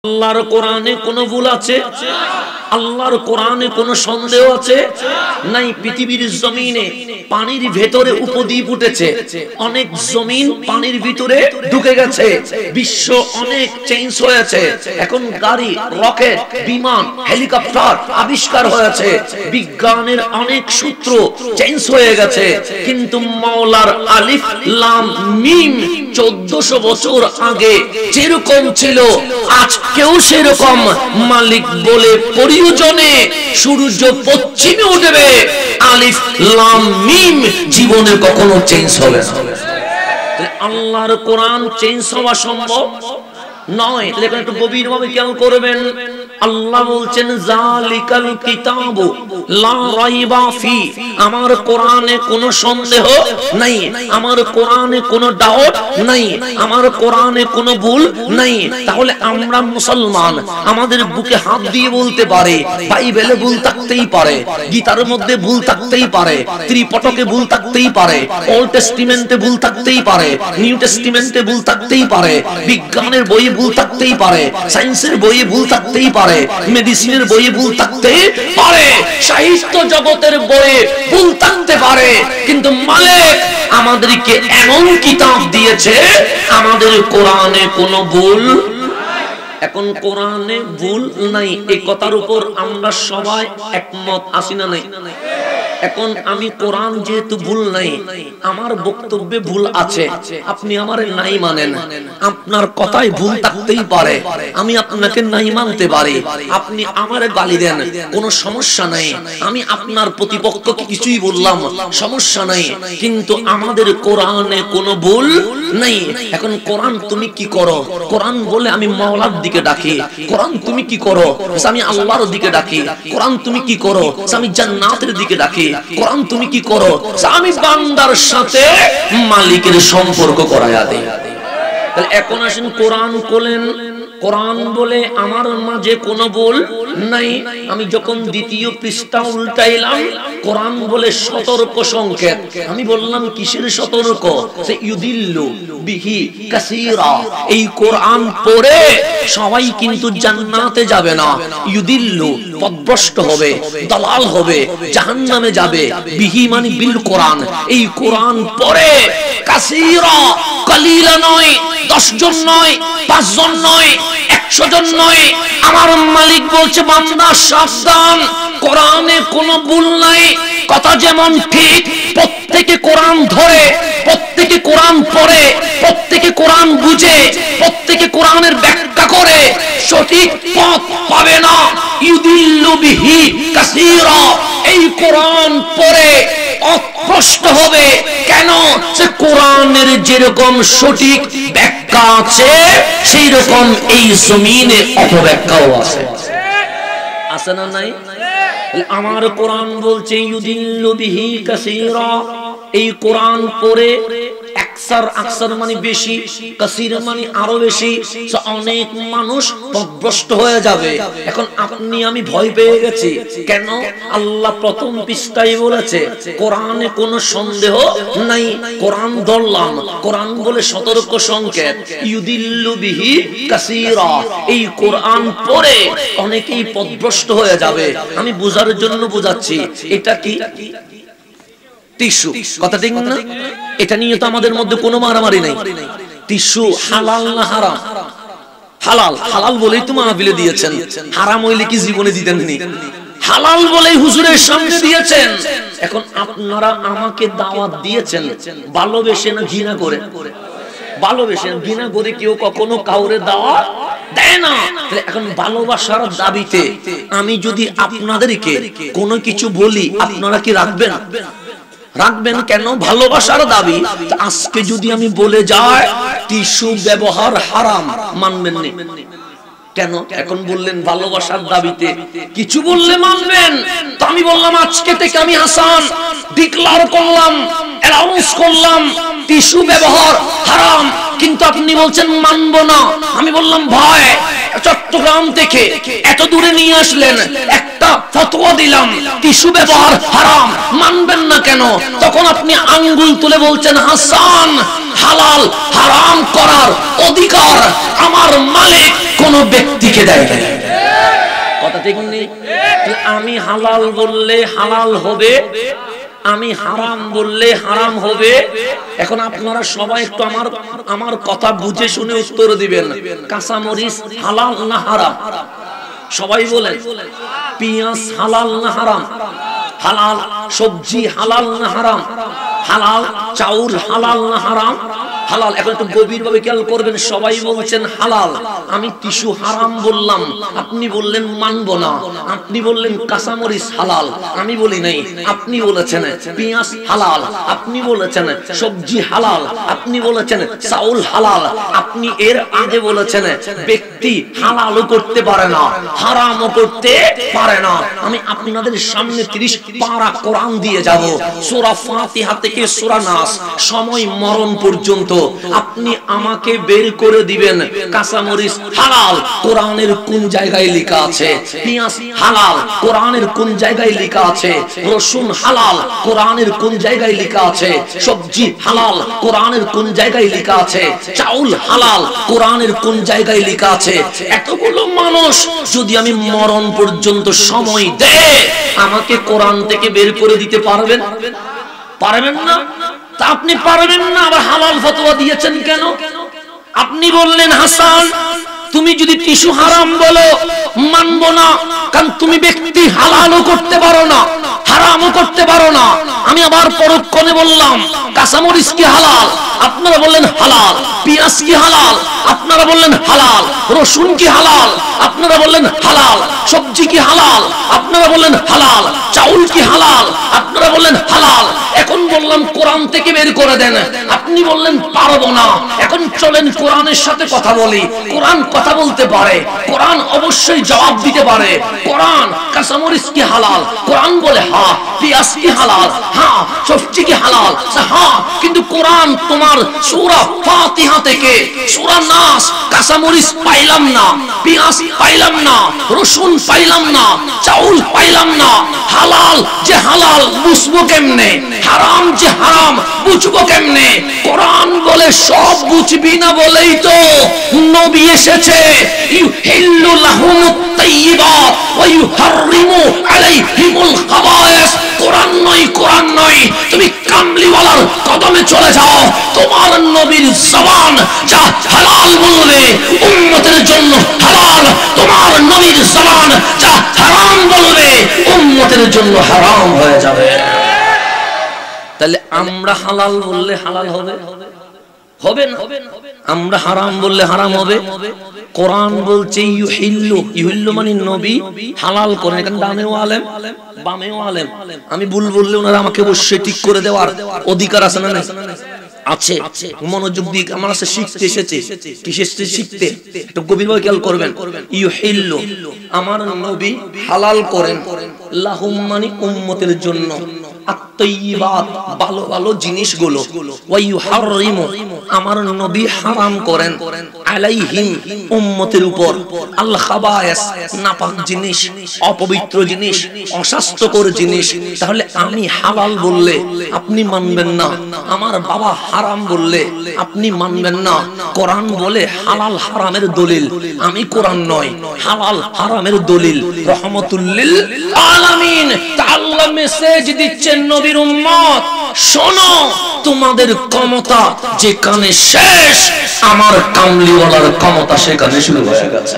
আল্লাহর কোরআনে কোনো ভুল আছে? আল্লাহর কোরআনে কোনো সন্দেহ আছে? নাই। পৃথিবীর জমিনে পানির ভেতরে উপদ্বীপ উঠেছে, অনেক জমিন পানির ভিতরে ঢুকে গেছে, বিশ্ব অনেক চেঞ্জ হয়েছে। এখন গাড়ি, রকেট, বিমান, হেলিকপ্টার আবিষ্কার হয়েছে, বিজ্ঞানের অনেক সূত্র চেঞ্জ হয়ে গেছে, কিন্তু মাওলার আলিফ লাম মিম 1400 বছর আগে যেরকম ছিল আজকেও সেরকম। মালিক বলে প্রয়োজনে সূর্য পশ্চিমে উঠবে, আলিফ লাম মিম জীবনে কখনো চেঞ্জ হবে না। আল্লাহর কোরআন চেঞ্জ হওয়া সম্ভব নয়। দেখুন একটু গভীরভাবে খেয়াল করবেন। আল্লাহ বলছেন জালিকাল কিতাবু লা রাইবা ফি, আমার কোরআনে কোনো সন্দেহ নাই, আমার কোরআনে কোনো ডাউট নাই, আমার কোরআনে কোনো ভুল নাই। তাহলে আমরা মুসলমান আমাদের বুকে হাত দিয়ে বলতে পারে বাইবেলে ভুল থাকতেই পারে, গীতার মধ্যে ভুল থাকতেই পারে, ত্রিপিটকে ভুল থাকতেই পারে, ওল্ড টেস্টিমেন্টে ভুল থাকতেই পারে, নিউ টেস্টিমেন্টে ভুল থাকতেই পারে, বিজ্ঞানের বইয়ে ভুল থাকতেই পারে, সায়েন্সের বইয়ে ভুল থাকতেই পারে, মেডিসিনের বইয়ে ভুল থাকতে পারে, সাহিত্য জগতের বইয়ে ভুল থাকতে পারে, কিন্তু মালিক আমাদেরকে এমন কিতাব দিয়েছে আমাদের কোরআনে কোনো ভুল। এখন কোরআনে ভুল নাই এই কথার উপর আমরা সবাই একমত আছি না নাই? এখন আমি কোরআন যেহেতু ভুল নাই, আমার বক্তব্যে ভুল আছে, আপনি আমারে নাই মানেন, আপনার কথাই ভুল থাকতেই পারে, আমি আপনাকে নাই মানতে পারি, আপনি আমারে গালি দেন, কোনো সমস্যা নাই, আমি আপনার প্রতিপক্ষকে কিছুই বললাম, সমস্যা নাই, কিন্তু আমাদের কোরআনে কোনো ভুল নাই। এখন কোরআন তুমি কি করো? কোরআন বলে আমি মাওলার দিকে ডাকি। কোরআন তুমি কি করো? আমি আল্লাহর দিকে ডাকি। কোরআন তুমি কি করো? আমি জান্নাতের দিকে ডাকি। কোরআন তুমি কি করো? আমি বান্দার সাথে মালিকের সম্পর্ক করায়া দেই। তাহলে এখন আসেন কোরআন বলেন, কোরআন বলে আমার মাঝে কোনো ভুল নাই। আমি যখন দ্বিতীয় পৃষ্ঠা উল্টাইলাম, কোরআন বলে সতর্ক সংকেত। আমি বললাম কিসের সতর্ক? সে ইউদিল্লু বিহি কাসীরা, এই কোরআন পড়ে সবাই কিন্তু জান্নাতে যাবে না। ইউদিল্লু পথভ্রষ্ট হবে, দালাল হবে, জাহান্নামে যাবে। বিহি মানে বিল কোরআন, এই কোরআন পড়ে কাসীরা, কলিলা নয়, 10 জন নয়, 5 জন নয়, 100 জন নয়। আমার মালিক বলছে বান্দা সাবধান, কোরআনে কোনো ভুল নাই। কথা যেমন ঠিক, প্রত্যেকে কোরআন ধরে, প্রত্যেকে কোরআন পড়ে, প্রত্যেকে কোরআন বুঝে, প্রত্যেকে কোরআনের ব্যাখ্যা করে, সঠিক পথ পাবে না। ইউদিল্লু বিহি কাসীরা, এই কোরআন পড়ে অস্পষ্ট হবে। কেন? সে কোরআনের যেরকম সঠিক ব্যাখ্যা আছে সেই রকম এই জমিনে অপব্যাখ্যাও আছে। আছে না নাই? আমার কোরআন বলছে ইউদিল্লু বিহি কাসীরা, এই কোরআন পড়ে আকসার মানে বেশি, কাসীর মানে আরো বেশি, অনেক মানুষ পথভ্রষ্ট হয়ে যাবে। এখন আপনি আমি ভয় পেয়ে গেছি। কেন? আল্লাহ প্রথম পৃষ্ঠায় বলেছে কোরআনে কোনো সন্দেহ নাই। কোরআন ধরলাম, কোরআন বলে সতর্ক সংকেত, ইউদিল্লু বিহি কাসীরা, এই কোরআন পড়ে অনেকেই পথভ্রষ্ট হয়ে যাবে। আমি বোঝার জন্য বোঝাচ্ছি। এটা কি টিস্যু? কথা ঠিক না? এটা নিয়ে তো আমাদের মধ্যে কোনো মারামারি নাই। টিস্যু হালাল না হারাম? হালাল। হালাল বলেই তো মাহফিলে দিয়েছেন, হারাম হইলে কি জীবনে দিতেননি? হালাল বলেই হুজুরের সামনে দিয়েছেন। এখন আপনারা আমাকে দাওয়াত দিয়েছেন ভালোবেসে না ঘৃণা করে? ভালোবেসে। ঘৃণা করে কেউ কখনো কাউরে দাওয়াত দেয় না। এখন ভালোবাসার দাবিতে আমি যদি আপনাদেরকে কোনো কিছু বলি, আপনারা কি রাখবেন? রাখবেন কেন? ভালোবাসার দাবি। আজকে যদি আমি বলে যাই টিস্যু ব্যবহার হারাম, মানবেন না কেন? এখন বললেন ভালোবাসার দাবিতে কিছু বললে মানবেন। তো আমি বললাম আজকে থেকে আমি হাসান ডিক্লার করলাম, অ্যানাউন্স করলাম টিস্যু ব্যবহার হারাম। কিন্তু আপনি বলছেন মানবো না। আমি বললাম ভাই চট্টগ্রাম থেকে এত দূরে নিয়ে আসলেন, একটা ফতোয়া দিলাম টিস্যু ব্যবহার হারাম, মানবেন না কেন? তখন আপনি আঙ্গুল তুলে বলছেন হাসান হালাল হারাম করার অধিকার আমার মালিক কোন ব্যক্তিকে দেয় না। কথা ঠিক নেই? আমি হালাল বললে হালাল হবে, আমি হারাম বললে হারাম হবে। এখন আপনারা সবাই একটু আমার কথা বুঝে শুনে উত্তর দিবেন। কাঁচামরিচ হালাল না হারাম? সবাই বলেন। পেঁয়াজ হালাল না হারাম? হালাল। সবজি হালাল না হারাম? হালাল। চাউল হালাল না হারাম? হালাল। এখন একটু গভীরভাবে খেয়াল করবেন, সবাই বলছেন হালাল, আমি টিস্যু হারাম বললাম, আপনি বললেন মানবো না। আপনি বললেন কাঁচামরিচ হালাল, আমি বলি নাই, আপনি বলেছেন পেঁয়াজ হালাল, আপনি বলেছেন সবজি হালাল, আপনি বলেছেন চাউল হালাল। আপনি এর আগে বলেছেন ব্যক্তি হালালও করতে পারে না হারামও করতে পারে না। আমি আপনাদের সামনে 30 পারা কোরআন দিয়ে যাব, সূরা ফাতিহা থেকে সূরা নাস, সময় মরণ পর্যন্ত আপনি আমাকে বের করে দিবেন কাঁচামরিচ হালাল কোরআনের কোন জায়গায় লেখা আছে, পেঁয়াজ হালাল কোরআনের কোন জায়গায় লেখা আছে, রসুন হালাল কোরআনের কোন জায়গায় লেখা আছে, সবজি হালাল কোরআনের কোন জায়গায় লেখা আছে, চাউল হালাল কোরআনের কোন জায়গায় লেখা আছে। এতগুলো মানুষ যদি আমি মরণ পর্যন্ত সময় দেয়, আমাকে কোরআন থেকে বের করে দিতে পারবেন? পারবেন না? তা আপনি পারবেন না, আবার হালাল ফতোয়া দিয়েছেন কেন? আপনি বললেন হাসান তুমি যদি টিস্যু হারাম বলো মানবো না, কারণ তুমি ব্যক্তি হালালও করতে পারো না হারামও করতে পারো না। আমি আবার পরক্ষণে বললাম কাঁচামরিচ কি হালাল, আপনারা বললেন হালাল। পেঁয়াজ কি হালাল, আপনারা বললেন হালাল। রসুন কি হালাল, আপনারা বললেন হালাল। সবজি কি হালাল, আপনারা বললেন হালাল। চাউল কি হালাল, আপনারা বললেন হালাল। এখন বললাম কোরআন থেকে বের করে দেন, আপনি বললেন পারবো না। এখন চলেন কোরআনের সাথে কথা বলি। কোরআন কথা বলতে পারে, কোরআন অবশ্যই জবাব দিতে পারে। কোরআন কাঁচামরিচ কি হালাল, কোরআন বলে হ্যাঁ। পেঁয়াজ কি হালাল, হ্যাঁ। সবজি কি হালাল, হ্যাঁ। কিন্তু কোরআন তোমার সূরা ফাতিহা থেকে সূরা নাস কাঁচামরিচ পাইলাম না, পেঁয়াজ পাইলাম না, রসুন পাইলাম না, চাউল পাইলাম না। হালাল যে হালাল বুঝবো কেমনে, হারাম যে হারাম বুঝবো কেমনে? কোরআন বলে সব বুঝবি না বলেই তো নবী এসেছে ইউহিল্লু লাহুমুত তাইয়্যিবাত ওয়া ইউহাররিমু আলাইহিমুল খাবায়েস। কোরআন নয়, কোরআন নয়, তুমি কামলিওয়ালার কদমে চলে যাও। তোমার নবীর জবান যা হালাল বলবে উম্মতের জন্য হালাল, তোমার নবীর জবান যা হারাম বলবে উম্মতের জন্য হারাম হয়ে যাবে। তাহলে আমরা হালাল বললে হালাল হবে হবে না, আমরা হারাম বললে হারাম হবে। কোরআন বলছে ইউহিল্লু, ইউহিল্লু মানে নবী হালাল করেন। এখানে ডানেও আলেম বামেও আলেম, আমি ভুল বললে ওনারা আমাকে অবশ্যই ঠিক করে দেওয়ার অধিকার আছে না? আছে। মনোযোগ দিয়ে আমার কাছে শিখতে এসেছে, কিসে শিখতে একটু গভীরভাবে খেয়াল করবেন। ইউহিল্লু আমার নবী হালাল করেন, লাহুম মানে উম্মতের জন্য, আত-তাইয়্যিবাত ভালো ভালো জিনিসগুলো, ওয়া ইউহাররিমু আমার নবী হারাম করেন, আলাইহিম উম্মতের উপর, আল খাবায়েস নাপাক জিনিস, অপবিত্র জিনিস, অস্বাস্থ্যকর জিনিস। তাহলে আমি হালাল বললে আপনি মানবেন না, আমার বাবা হারাম বললে আপনি মানবেন না। কোরআন বলে হালাল হারামের দলিল, আমি কোরআন নয়, হালাল হারামের দলিল রহমাতুল লিল আলামিন। তা আল্লাহ মেসেজ দিচ্ছেন নবীর উম্মত, শোনো তোমাদের ক্ষমতা যেখানে শেষ, আমার কামলিওয়ালার ক্ষমতা সেখানে শুরু হয়ে গেছে।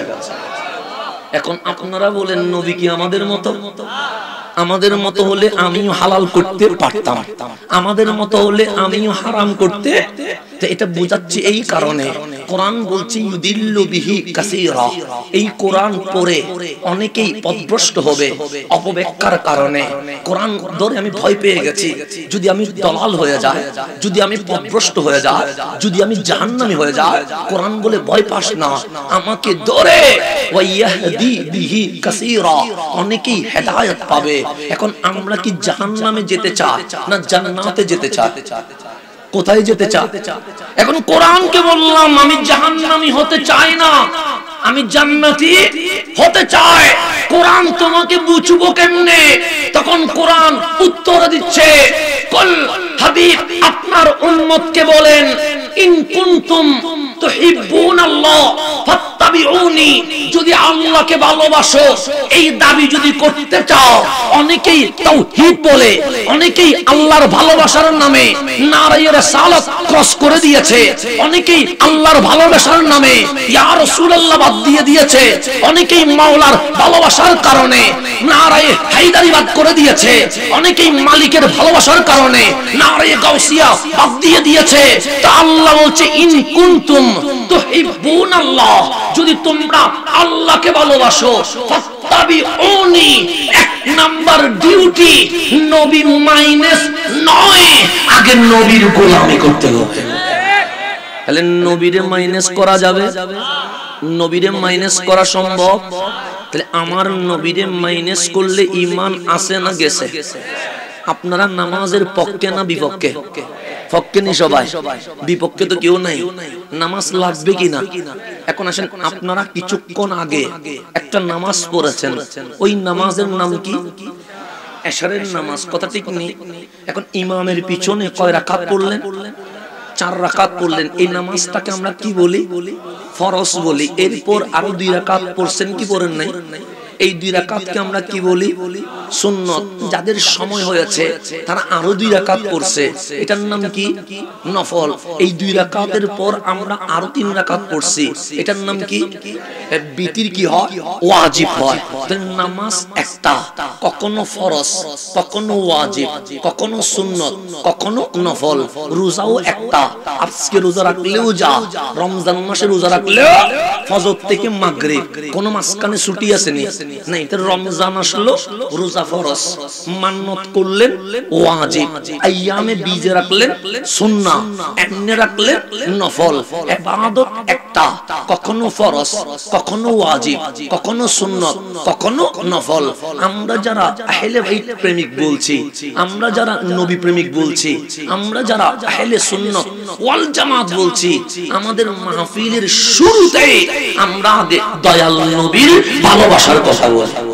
এখন আপনারা বলেন নবী কি আমাদের মতো? আমাদের মতো হলে আমিও হালাল করতে পারতাম, আমাদের মতো হলে আমিও হারাম করতে। এটা বোঝাচ্ছে এই কারণে কোরআন বলছে ইউদিল্লু বিহি কাসীরা, এই কোরআন পড়ে অনেকেই পথভ্রষ্ট হবে অপব্যাখ্যার কারণে। কোরআন ধরে আমি ভয় পেয়ে গেছি, যদি আমি দলাল হয়ে যাই, যদি আমি পথভ্রষ্ট হয়ে যাই, যদি আমি জাহান্নামী হয়ে যাই, কোরআন বলে ভয় পাস না, আমাকে ধরে ওয়াইয়াহদি বিহি কাসীরা, অনেকেই হেদায়েত পাবে। এখন আমরা কি জাহান্নামে যেতে চাই না জান্নাতে যেতে চাই? কোথায় যেতে চাও? এখন কোরআনকে বললাম আমি জাহান্নামী হতে চাই না, আমি জান্নাতি হতে চাই। কোরআন তোমাকে বুঝবো কেমনে? তখন কোরআন উত্তর দিচ্ছে, কুল হাবিব আপনার উম্মতকে বলেন, ইন কুনতুম তুহিব্বুনাল্লাহ ফাত্তাবিউনি, যদি আল্লাহকে ভালোবাসো এই দাবি যদি করতে চাও। অনেকেই তাওহীদ বলে, অনেকেই আল্লাহর ভালোবাসার নামে নারায়ে রিসালাত ক্রস করে দিয়েছে, অনেকেই আল্লাহর ভালোবাসার নামে ইয়া রাসূলুল্লাহ বাদ দিয়ে দিয়েছে, অনেকেই মাওলার ভালোবাসার কারণে নারায়ে হায়দারি বাদ করে দিয়েছে, অনেকেই মালিকের ভালোবাসার কারণে নারায়ে গাউসিয়া বাদ দিয়ে দিয়েছে। তা আল্লাহ বলছে, ইন কুনতুম তুহিব্বুনাল্লাহ, যদি তোমরা আল্লাহকে ভালোবাসো, ফাত্তাবিউনি, এক নাম্বার ডিউটি নবী মাইনাস নয়, আগে নবীর গোলামি করতে হবে। তাহলে নবীরে মাইনাস করা যাবে? নবীরে মাইনাস করা সম্ভব? তাহলে আমার নবীরে মাইনাস করলে ঈমান আছে না গেছে? আপনারা নামাজের পক্ষে না বিপক্ষে? পক্ষে নি সবাই, বিপক্ষে তো কেউ নাই। নামাজ লাগবে কিনা? এখন আসেন, আপনারা কিছুক্ষণ আগে একটা নামাজ পড়েছেন, ওই নামাজের নাম কি? এশারের নামাজ, কথা ঠিক নেই? এখন ইমামের পিছনে কয় রাকাত পড়লেন? 4 রাকাত পড়লেন। এই নামাজটাকে আমরা কি বলি? ফরজ বলি। এরপর আরো 2 রাকাত পড়ছেন, কি পড়েন নাই? এই 2 রাকাতকে আমরা কি বলি? সুন্নত। যাদের সময় হয়েছে তারা আরো 2 রাকাত পড়ছে, এটার নাম কি? নফল। এই 2 রাকাতের পর আমরা আরো 3 রাকাত পড়ছি, এটার নাম কি? বিতির কি হয়? ওয়াজিব হয়। তাহলে নামাজ একটা, কখনো ফরজ, কখনো ওয়াজিব, কখনো সুন্নত, কখনো নফল। রোজাও একটা, আজকে রোজা রাখলেও যা, রমজান মাসে রোজা রাখলেও ফজর থেকে মাগরিব, কোন মাঝখানে ছুটি আছে নি? নাই। তো রমজান আসলো, রোজা ফরজ, মান্নত করলেন ওয়াজিব, আইয়ামে বীজে রাখলেন সুন্নাহ, এমনি রাখলেন নফল। ইবাদত একটা, কখনো ফরজ, কখনো ওয়াজিব, কখনো সুন্নাত, কখনো নফল। আমরা যারা আহলে বাইত প্রেমিক বলছি, আমরা যারা নবী প্রেমিক বলছি, আমরা যারা আহলে সুন্নাত ওয়াল জামাত বলছি, আমাদের মাহফিলের শুরুতে আমরা আগে দয়াল নবীর ভালোবাসার কথা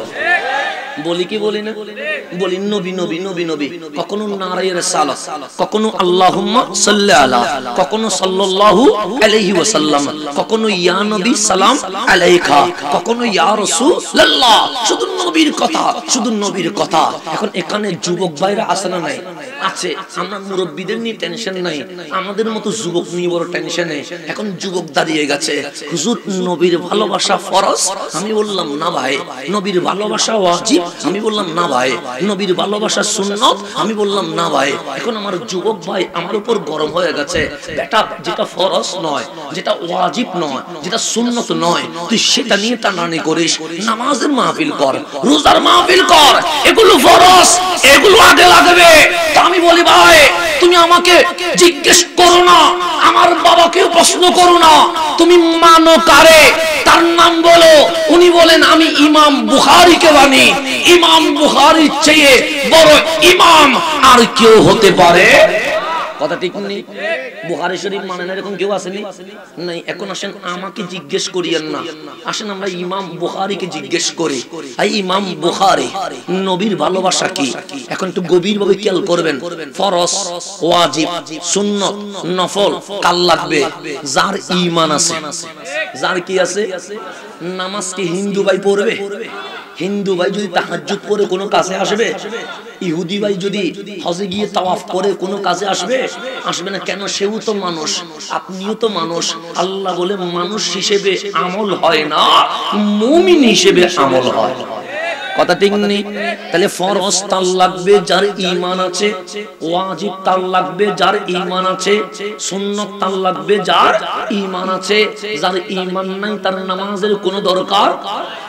বলি কি বলি না? বলি নবী নবী নবী নবী। কখনো নারায়ে রিসালাত, কখনো আল্লাহুম্মা সাল্লি আলা, কখনো সাল্লাল্লাহু আলাইহি ওয়াসাল্লাম, কখনো ইয়া নবী সালাম আলাইকা, কখনো ইয়া রাসূলুল্লাহ। শুধু নবীর কথা, শুধু নবীর কথা। এখন এখানে যুবক ভাইরা আছে না নাই? আছে। আমরা মুরব্বিদের নিয়ে টেনশন নাই, আমাদের মতো যুবক নিয়ে বড় টেনশনে। এখন যুবক দাঁড়িয়ে গেছে, হুজুর নবীর ভালোবাসা ফরজ। আমি বললাম না ভাই। নবীর ভালোবাসা ওয়াজিব। আমি বললাম না ভাই। নবীর ভালোবাসা সুন্নাত। আমি বললাম না ভাই। এখন আমার যুবক ভাই আমার উপর গরম হয়ে গেছে, বেটা যেটা ফরজ নয়, যেটা ওয়াজিব নয়, যেটা সুন্নাত নয়, তুই সেটা নিয়ে টানাটানি করিস। নামাজের মাহফিল কর, রোজার মাহফিল কর, এগুলো ফরজ, এগুলো আগে লাগবে। আমি বলি ভাই, তুমি আমাকে জিজ্ঞেস করো না, আমার বাবাকে প্রশ্ন করো না, তুমি মানো কারে? তার নাম বলো। উনি বলেন আমি ইমাম বুখারীকে মানি। ইমাম বুখারীর চেয়ে বড় ইমাম আর কেউ হতে পারে? কথা ঠিক নেই? বুখারী শরীফ মানে না এরকম কেউ আসেনি? নাই। এখন আসেন, আমাকে জিজ্ঞেস করিয়েন না, আসেন আমরা ইমাম বুখারীকে জিজ্ঞেস করি। এই ইমাম বুখারী নবীর ভালোবাসা কি? এখন একটু গভীরভাবে খেয়াল করবেন। ফরজ, ওয়াজিব, সুন্নাত, নফল কাল লাগবে? যার ঈমান আছে। যার কি আছে? নামাজ কি হিন্দু ভাই পড়বে? হিন্দু ভাই যদি তাহাজ্জুদ পড়ে কোনো কাজে আসবে? ইহুদি ভাই যদি হজে গিয়ে তাওয়াফ করে কোনো কাজে আসবে? আসবে না। কেন? সেও তো মানুষ, আপনিও তো মানুষ। আল্লাহ বলে মানুষ হিসেবে আমল হয় না, মুমিন হিসেবে আমল হয়। কথা ঠিক নেই? তাহলে ফরজ তার লাগবে যার ঈমান আছে, ওয়াজিব তার লাগবে যার ঈমান আছে, সুন্নাত তার লাগবে যার ঈমান আছে। যার ঈমান নাই তার নামাজের কোনো দরকার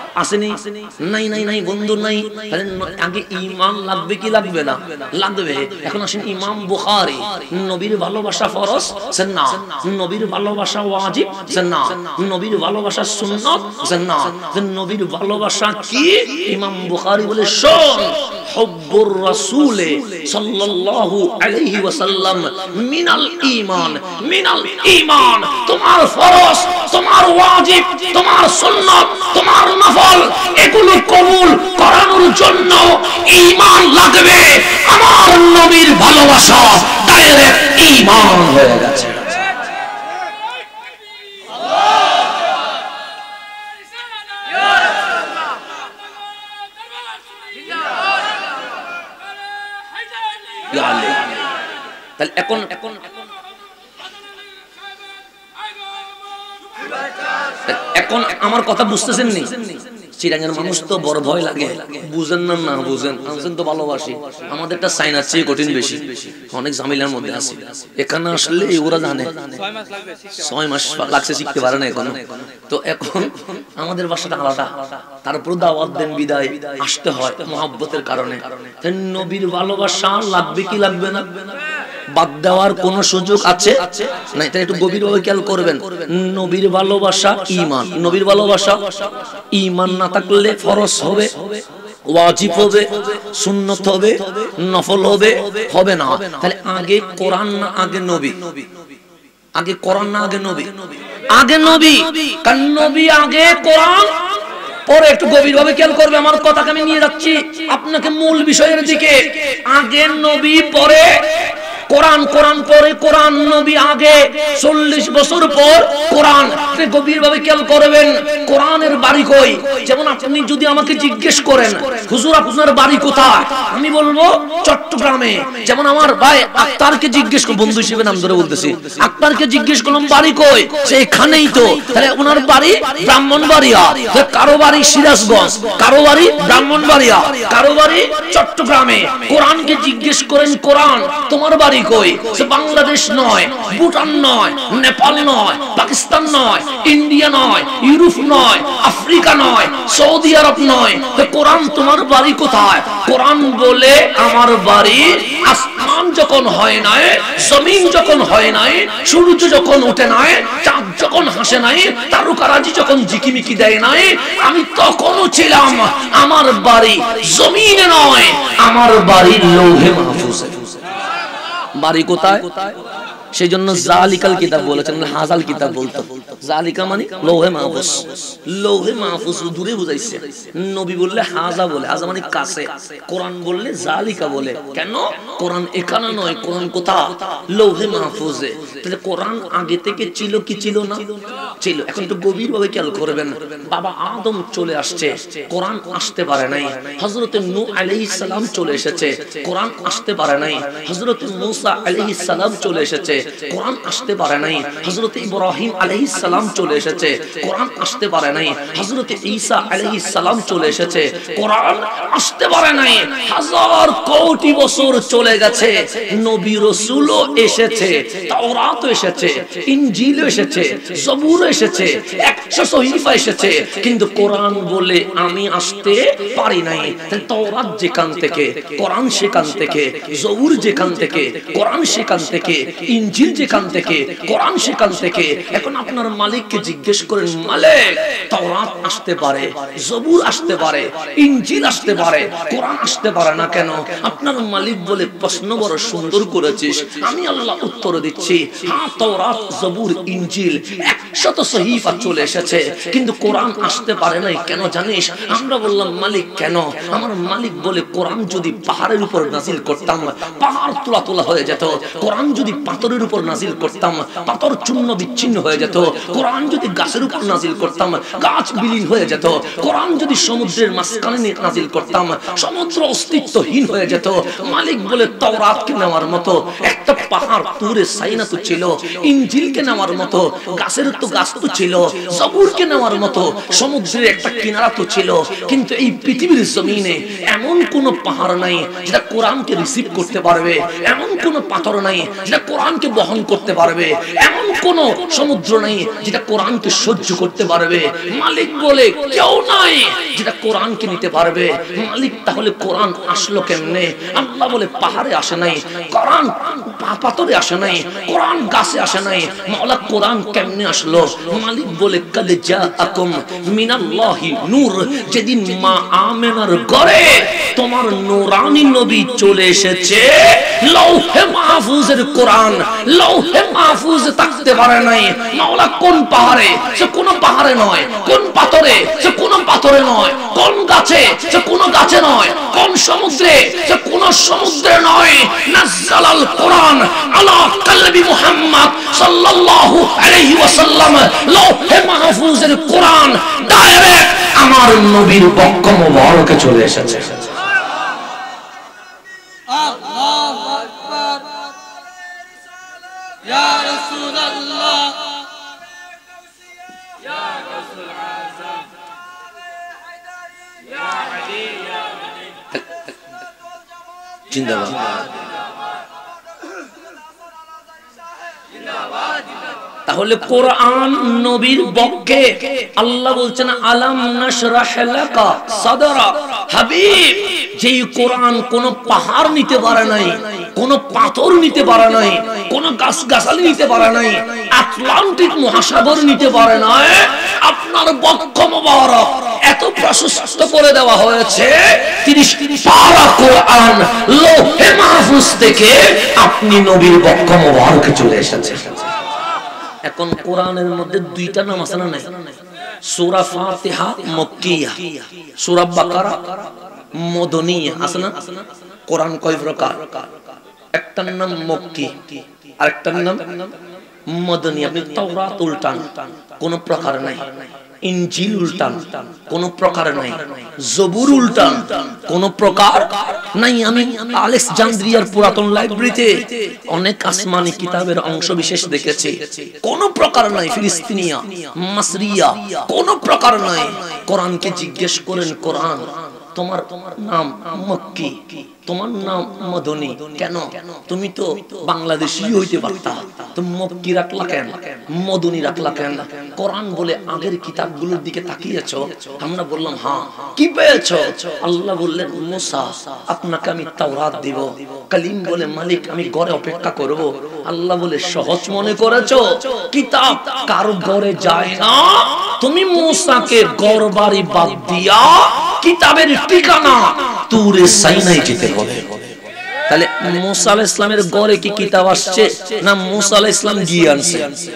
আসেনি? নাই নাই নাই বন্ধু নাই। আগে ঈমান লাগবে কি লাগবে না? লাগবে। এখন আসেন ইমাম বুখারী, নবীর ভালোবাসা ফরজ না, নবীর ভালোবাসা ওয়াজিব না, নবীর ভালোবাসা সুন্নাত না, নবীর ভালোবাসা কি? ইমাম বুখারী বলে শোন, হুব্বুর রাসূল সাল্লাল্লাহু আলাইহি ওয়াসাল্লাম মিনাল ঈমান, মিনাল ঈমান। তোমার ফরজ, তোমার ওয়াজিব, তোমার সুন্নাত, তোমার নফল এগুলো কবুল করানোর জন্য ঈমান লাগবে। আমার নবীর ভালোবাসা ডাইরেক্ট ঈমান হয়ে গেছে। তাহলে এখন আমার কথা বুঝতেছেন নি? চিরাঙ্গের মানুষ তো বড় ভয় লাগে, বুঝেন না? না বুঝেন, আমছেন তো ভালোবাসি। আমাদেরটা চাইনার চেয়ে কঠিন বেশি, অনেক ঝামেলার মধ্যে আছে। এখানে আসলে ওরা জানে 6 মাস লাগছে, শিখতে পারে না এখনো। তো এখন আমাদের ভাষাটা আলাদা, তারপর দাওয়াত দেন বিদায় আসতে হয় মহব্বতের কারণে। নবীর ভালোবাসা লাগবে কি লাগবে না? বাদ দেওয়ার কোন সুযোগ আছে না? এটা একটু গভীরভাবে খেয়াল করবেন। নবীর ভালোবাসা ঈমান, নবীর ভালোবাসা ঈমান না থাকলে ফরজ হবে, ওয়াজিব হবে, সুন্নাত হবে, নফল হবে, হবে না। তাহলে আগে কোরআন না আগে নবী? আগে কোরআন না আগে নবী? আগে নবী। কারণ নবী আগে, কোরআন পরে। একটু গভীরভাবে খেয়াল করবে আমার কথাকে, আমি নিয়ে যাচ্ছি আপনাকে মূল বিষয়ের দিকে। আগে নবী পরে কোরআন, কোরআন পরে কোরআন, নবী আগে। 40 বছর পর কোরআন। গভীরভাবে খেয়াল করবেন কোরআনের বাড়ি কই। যেমন আপনি যদি আমাকে জিজ্ঞেস করেন হুজুর আপনার বাড়ি কোথায়, আমি বলবো চট্টগ্রামে। যেমন আমার ভাই আক্তারকে জিজ্ঞেস করব, বন্ধু হিসেবে নাম ধরে বলতেছি, আক্তারকে জিজ্ঞেস করলাম বাড়ি কই, সে এখানেই তো। তাহলে ওনার বাড়ি ব্রাহ্মণবাড়িয়া, কারো বাড়ি সিরাজগঞ্জ, কারো বাড়ি ব্রাহ্মণবাড়িয়া, কারো বাড়ি চট্টগ্রামে। কোরআনকে জিজ্ঞেস করেন কোরআন তোমার বাড়ি কই, সে বাংলাদেশ নয়, ভুটান নয়, নেপাল নয়, পাকিস্তান নয়, ইন্ডিয়া নয়, ইউরোপ নয়, আফ্রিকা নয়, সৌদি আরব নয়। তো কোরআন তোমার বাড়ি কোথায়? কোরআন বলে আমার বাড়ি আসমান যখন হয় নাই, জমিন যখন হয় নাই, সূর্য যখন ওঠে নাই, চাঁদ যখন হাসে নাই, তারকারাজি যখন ঝিকিমিকি দেয় নাই, আমি তখনও ছিলাম। আমার বাড়ি জমিনে নয়, আমার বাড়ি লৌহে মাহফুজে। বাড়ি কোথায়? সেই জন্য জালিকাল কিতাব বলেছেন, হাজাল কিতাব বলতো। জালিকা মানে লৌহে মাহফুজ, লৌহে মাহফুজ দূরে বুঝাইছে। নবী বললে হাজা বলে, হাজা মানে কাছে। কোরআন বললে জালিকা বলে। কেন? কোরআন এখানে নয়, কোরআন কোথায়? লৌহে মাহফুজে। তাহলে কোরআন আগে থেকে ছিল কি ছিল না? ছিল। এখন একটু গভীরভাবে খেয়াল করবেন। বাবা আদম চলে আসছে, কোরআন আসতে পারে নাই। হযরত নূহ আলাইহিস সালাম চলে এসেছে, কোরআন আসতে পারে নাই। হযরত মূসা আলাইহিস সালাম চলে এসেছে, কোরআন আসতে পারে নাই। হযরত ইব্রাহিম আলাইহিস সালাম চলে এসেছে, কোরআন আসতে পারে নাই। হযরত ঈসা আলাইহিস সালাম চলে এসেছে, কোরআন আসতে পারে নাই। হাজার কোটি বছর চলে গেছে, নবী রাসূলও এসেছে, তাওরাত এসেছে, ইনজিল এসেছে, জবুর এসেছে, 100 সহিফা এসেছে, কিন্তু কোরআন বলে আমি আসতে পারি নাই। তাওরাত যেখান থেকে, কোরআন সেখান থেকে, জবুর যেখান থেকে, কোরআন সেখান থেকে, ইনজিল যেখান থেকে, কোরআন সেখান থেকে। এখন আপনার মালিককে জিজ্ঞেস করেন, মালিক তাওরাত আসতে পারে, জবুর আসতে পারে, ইনজিল আসতে পারে, কোরআন আসতে পারে না কেন? আপনার মালিক বলে, প্রশ্ন বড় সুন্দর করেছিস। আমি আল্লাহ উত্তর দিচ্ছি, হ্যাঁ তাওরাত, জবুর, ইনজিল 100 সহিফা চলে এসেছে, কিন্তু কোরআন আসতে পারে নাই কেন জানিস? আমরা বললাম মালিক কেন? আমার মালিক বলে, কোরআন যদি পাহাড়ের উপর নাজিল করতাম, পাহাড় তোলা তোলা হয়ে যেত। কোরআন যদি পাথরের উপর নাজিল করতাম, পাথর চূর্ণ বিচ্ছিন্ন হয়ে যেত। কোরআন যদি গাছের উপর নাজিল করতাম, গাছ বিলীন হয়ে যেত। কোরআন যদি সমুদ্রের মাঝখানে নাজিল করতাম, সমুদ্র অস্তিত্বহীন হয়ে যেত। মালিক বলে, তাওরাতকে নেওয়ার মতো একটা পাহাড় তুরে সাইনা তো ছিল, ইনজিলকে নেওয়ার মতো গাছের তো গাছ তো ছিল, জবুরকে নেওয়ার মতো সমুদ্রের একটা কিনারা তো ছিল, কিন্তু এই পৃথিবীর জমিনে এমন কোন পাহাড় নাই যেটা কোরআনকে রিসিভ করতে পারবে, এমন কোন পাথর নাই যেটা কোরআনকে বহন করতে পারবে, এমন কোন সমুদ্র নাই যেটা কোরআনকে সহ্য করতে পারবে। মালিক বলে কেউ নাই যেটা কোরআনকে নিতে পারবে। মালিক তাহলে কোরআন আসলো কেমনে? আল্লাহ বলে পাহাড়ে আসে নাই, কোরআন পাথরে আসে নাই, কোরআন গাছে আসে নাই। মাওলা কোরআন কেমনে আসলো? মালিক বলে কাদ জাআকুম মিনাল্লাহি নূর, যেদিন মা আমেনার ঘরে তোমার নূরানী নবী চলে এসেছে, লৌহে মাহফুজের কোরআন লৌহে মাহফুজে থাকতে পারে নাই। মাওলা কোন পাহাড়ে? সে কোন পাহাড়ে নয়। কোন পাথরে? সে কোন পাথরে নয়। কোন গাছে? সে কোন গাছে নয়। কোন সমুদ্রে? সে কোন সমুদ্রে নয়। নাযালাল কোরআন আলা কলবি মুহাম্মদ সাল্লাল্লাহু আলাইহি ওয়াসাল্লাম, লৌহে মাহফুজের কোরআন ডাইরেক্ট আমার নবীর বক্ষ মোবারকে চলে এসেছে। আল্লাহু আকবার, ইয়া রাসূলুল্লাহ, ইয়া রাসূল আযম, ইয়া আলী, ইয়া আলী, জিন্দাবাদ। তাহলে কোরআন নবীর পক্ষে। আল্লাহ বলছেন আলাম নাশরাহ লাকা সাদরা, হাবিব যেই কোরআন কোন পাহাড় নিতে পারে নাই, কোন পাথর নিতে পারে নাই, কোন গাছগাছালি নিতে পারে নাই, আটলান্টিক মহাসাগর নিতে পারে নাই, আপনার বক্ষ মোবারক এত প্রশস্ত করে দেওয়া হয়েছে। 30 পারা কোরআন লৌহে মাহফুজ থেকে আপনি নবীর বক্ষ মোবারকে চলে এসেছেন। এখন কোরআনের মধ্যে দুইটা নাম আছে না নাই? সূরা ফাতিহা মক্কিয়া, সূরা বাকারা মদনিয়া আছে না? কোরআন কয় প্রকার? একটার নাম মক্কি, আরেকটার নাম মদনী। আপনি তাওরাত উল্টান, কোন প্রকার নাই। ইনজিল উল্টান, কোন প্রকার নাই। জবুর উল্টান, কোন প্রকার নাই। আমি আলেকজান্দ্রিয়ার পুরাতন লাইব্রেরিতে অনেক আসমানি কিতাবের অংশ বিশেষ দেখেছি, কোন প্রকার নাই। ফিলিস্তিনিয়া, মাসরিয়া, কোন প্রকার নাই। কোরআনকে জিজ্ঞেস করেন, কোরআন তোমার নাম মক্কি, তোমার নাম মদনী, কেন? তুমি তো বাংলাদেশী হইতে পারতা, তুমি মক্কি রাখলা কেন? মদনী রাখলা কেন? কোরআন বলে আগের কিতাবগুলোর দিকে তাকিয়েছো? আমরা বললাম হ্যাঁ। কি পেয়েছো? আল্লাহ বললেন মুসা আপনাকে আমি তাওরাত দিব। কালিম বলে মালিক আমি ঘরে অপেক্ষা করব। আল্লাহ বলে সহজ মনে করেছো? কিতাব কারো ঘরে যায় না। তুমি মুসাকে ঘর বাড়ি বাদ দিয়া কিতাবের ঠিকানা তুরে সাইনাই যেতে হবে। তাহলে মুসা আলাইহিস সালামের ঘরে কি কিতাব আসছে না মুসা আলাইহিস সালাম গিয়ে আনছে?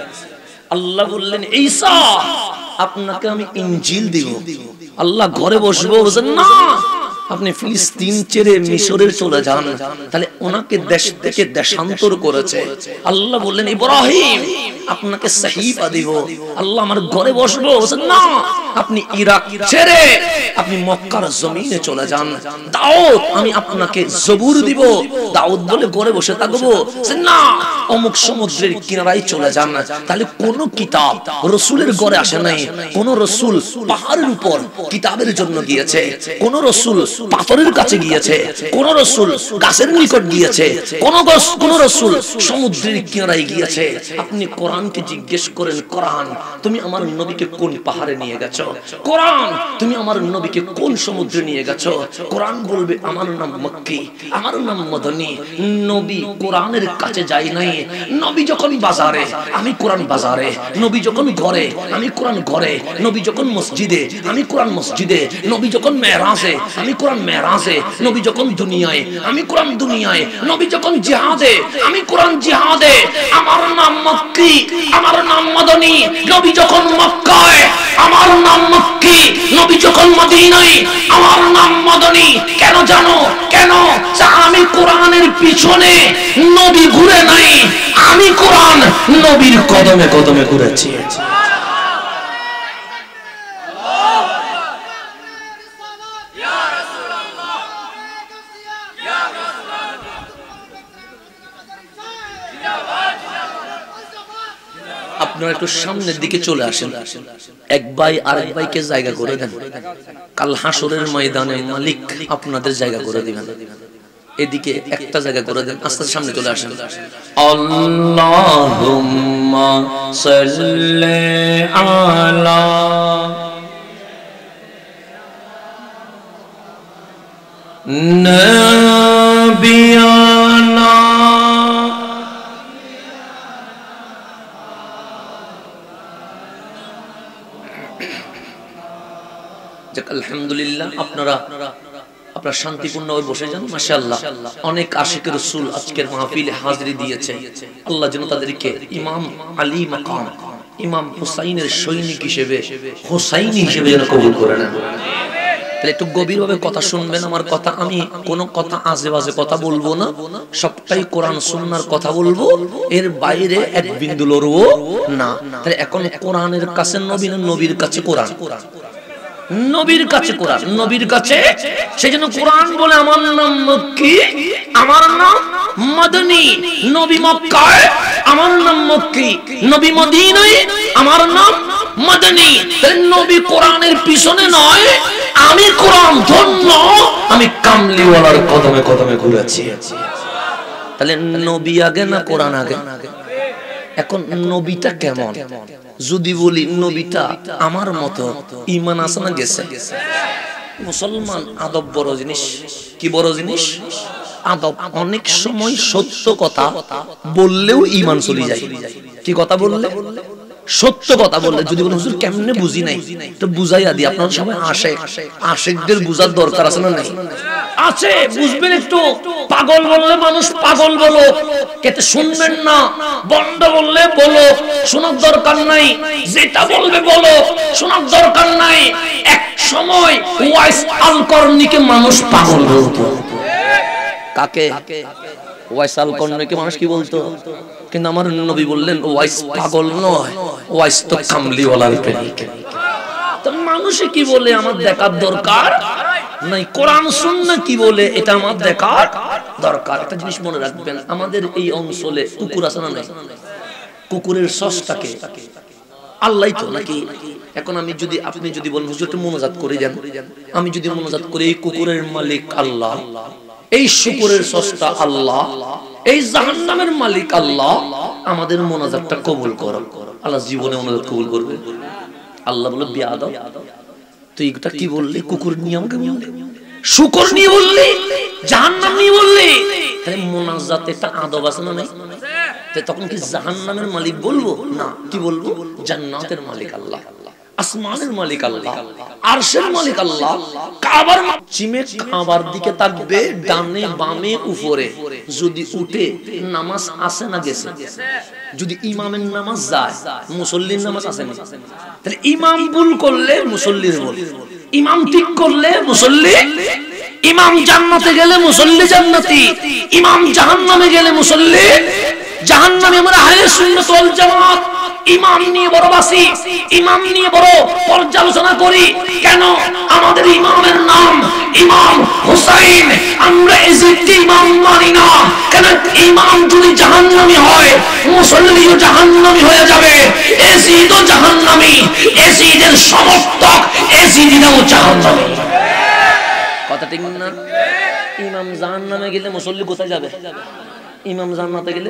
আল্লাহ বললেন ঈসা আপনাকে আমি ইনজিল দিব। আল্লাহ ঘরে বসবো? বলেন না, আপনি ফিলিস্তিন ছেড়ে মিশরে চলে যান। তাহলে ওনাকে দেশ থেকে দেশান্তর করেছে। আল্লাহ বললেন ইব্রাহিম আপনাকে সাহিফা দিব। আল্লাহ আমার ঘরে বসবো? বলেন না, আপনি ইরাক ছেড়ে আপনি মক্কার জমিনে চলে যান। দাউদ আমি আপনাকে জবুর দিব। দাউদ বলে ঘরে বসে থাকবো? না, অমুক সমুদ্রের কিনারায় চলে যান। তাহলে কোন কিতাব রাসূলের ঘরে আসে নাই। কোন রাসূল পাহাড়ের উপর কিতাবের জন্য গিয়েছে, কোন রাসূল পাথরের কাছে গিয়েছে, কোন রাসূল গাছের নিকট গিয়েছে, কোন রাসূল সমুদ্রের কিনারায় গিয়েছে। আপনি কোরআনকে জিজ্ঞেস করেন, কোরআন তুমি আমার নবীকে কোন পাহাড়ে নিয়ে গেছো? কোরআন তুমি আমার নবীকে কোন সমুদ্রে নিয়ে গেছো? কোরআন বলবে আমার নাম মক্কি, আমার নাম মদনী। নবী কোরআনের কাছে যাই নাই। নবী যখন বাজারে আমি কোরআন বাজারে, নবী যখন ঘরে আমি কোরআন ঘরে, নবী যখন মসজিদে আমি কোরআন মসজিদে, নবী যখন মেরাজে আমি কোরআন মেরাজে, নবী যখন দুনিয়ায় আমি কোরআন দুনিয়ায়, নবী যখন জিহাদে আমি কোরআন জিহাদে। আমার নাম মক্কি, আমার নাম মদনী। নবী যখন মক্কায় আমার নাম মক্কি, নবী যখন মদিনায় আমার নাম মদনী। কেন জানো? কেন? আমি কোরআনের পিছনে নবী ঘুরে নাই, আমি কোরআন নবীর কদমে কদমে ঘুরেছি। আপনারা একটু সামনের দিকে চলে আসেন, এক ভাই আরেক ভাইকে জায়গা করে দেন, কাল হাসরের ময়দানে মালিক আপনাদের জায়গা করে দিবেন। এদিকে একটা জায়গা করে দেন, আস্তে আস্তে সামনে চলে আসেন। আল্লাহুম্মা সাল্লি আলা নবিয়ানা আলহামদুলিল্লাহ। আপনারা শান্তিপূর্ণ হয়ে বসে যান। মাশাআল্লাহ, অনেক আশিক রাসূল আজকের মাহফিলে হাজিরি দিয়েছে। আল্লাহ যেন তাদেরকে ইমাম আলী মাকাম, ইমাম হুসাইনের সৈনিক হিসেবে, হুসাইনি হিসেবে যেন কবুল করে নেন। তাহলে একটু গভীরভাবে কথা শুনবেন আমার কথা। আমি কোনো কথা আজে বাজে কথা বলবো না, সবটাই কোরআন সুন্নাহর কথা বলবো, এর বাইরে এক বিন্দু লড়বো না। তাহলে এখন কোরআনের কাছে নবী না নবীর কাছে কোরআন? নবীর কাছে কোরআন, নবীর কাছে। সেজন্য কোরআন বলে আমার নাম মক্কি, আমার নাম মদনী। নবী মক্কায়, আমার নাম মক্কি। নবী মদিনায়, আমার নাম মদনী। তাহলে নবী কোরআনের পিছনে নয়, আমি কোরআন ধন্য, আমি কামলিওয়ালার কদমে কদমে ঘুরেছি। তাহলে নবী আগে না কোরআন আগে? এখন নবীটা কেমন যদি বলি, নবীটা আমার মতো ঈমান আছে না গেছে? মুসলমান আদব বড় জিনিস। কি বড় জিনিস? আদব। অনেক সময় সত্য কথা বললেও ঈমান চলে যায়। কি কথা বললে? সত্য কথা বললে যদি বলেন হুজুর কেমনে বুঝি নাই, তো বুঝাইয়া দিই। আপনারা সবাই আশিকদের বুঝার দরকার আছে না নাই? আছে, বুঝবেন একটু। পাগল বললে মানুষ পাগল বলো, কেতে শুনবেন না। বন্ধ বললে বলো, শোনার দরকার নাই। যেটা বলবে বলো, শোনার দরকার নাই। এক সময় ওয়াইস আল করনিকে মানুষ পাগল বলতো। কাকে? ওয়াইস আল করনিকে মানুষ কি বলতো? কিন্তু আমার নবী বললেন ওয়াইস পাগল নয়, ওয়াইস তো কামলিওয়ালার প্রেমিক। তো মানুষে কি বলে আমার দেখার দরকার নাই, কোরআন সুন্নাহ কি বলে এটা আমার দেখার দরকার। একটা জিনিস মনে রাখবেন, আমাদের এই অঞ্চলে কুকুর আছে না নাই? কুকুরের সসটাকে আল্লাহই তো নাকি? এখন আমি যদি, আপনি যদি বলেন হুজুর একটু মোনাজাত করে যান, আমি যদি মোনাজাত করি এই কুকুরের মালিক আল্লাহ, এই শুকুরের স্রষ্টা আল্লাহ, এই জাহান্নামের মালিক আল্লাহ, আমাদের মোনাজাতটা কবুল করো। আল্লাহ জীবনে মোনাজাত কবুল করবে? আল্লাহ বলে বেয়াদব, তুই এটা কি বললি? কুকুর নিয়ে আমাকে বললি, শুকর নিয়ে বললি, জাহান্নাম নিয়ে বললি। তাহলে মোনাজাতে একটা আদব আছে না নাই? তখন কি জাহান্নামের মালিক বলবো না, কি বলবো? জান্নাতের মালিক আল্লাহ, আসমানের মালিক আল্লাহ, আরশের মালিক আল্লাহ। কাবার চিমে কাবার দিকে তাকবে, ডানে বামে উপরে। যদি উঠে নামাজ আসে না গেছে? যদি ইমামের নামাজ যায়, মুসল্লির নামাজ আসে না? তাহলে ইমাম ভুল করলে মুসল্লির ভুল, ইমাম ঠিক করলে মুসল্লি। ইমাম জান্নাতে গেলে মুসল্লি জান্নাতি, ইমাম জাহান্নামে গেলে মুসল্লি জাহান্নামী। আমরা আহলে সুন্নাত ওয়াল জামাত ইমাম নিয়ে বড় বাসি, ইমাম নিয়ে বড় পর্যালোচনা করি। কেন? আমাদের ইমামের নাম ইমাম হুসাইন। আমরা এজিদকে ইমাম মানি না। কেন? ইমাম যদি জাহান্নামী হয়, মুসল্লিও জাহান্নামী হয়ে যাবে, এজিদও জাহান্নামী, এজিদের সমর্থক এজিদিরাও জাহান্নামী। কথা ঠিক না? ইমাম জাহান্নামে গেলে মুসল্লি কোথায় যাবে? ইমাম জান্নাতে গেলে।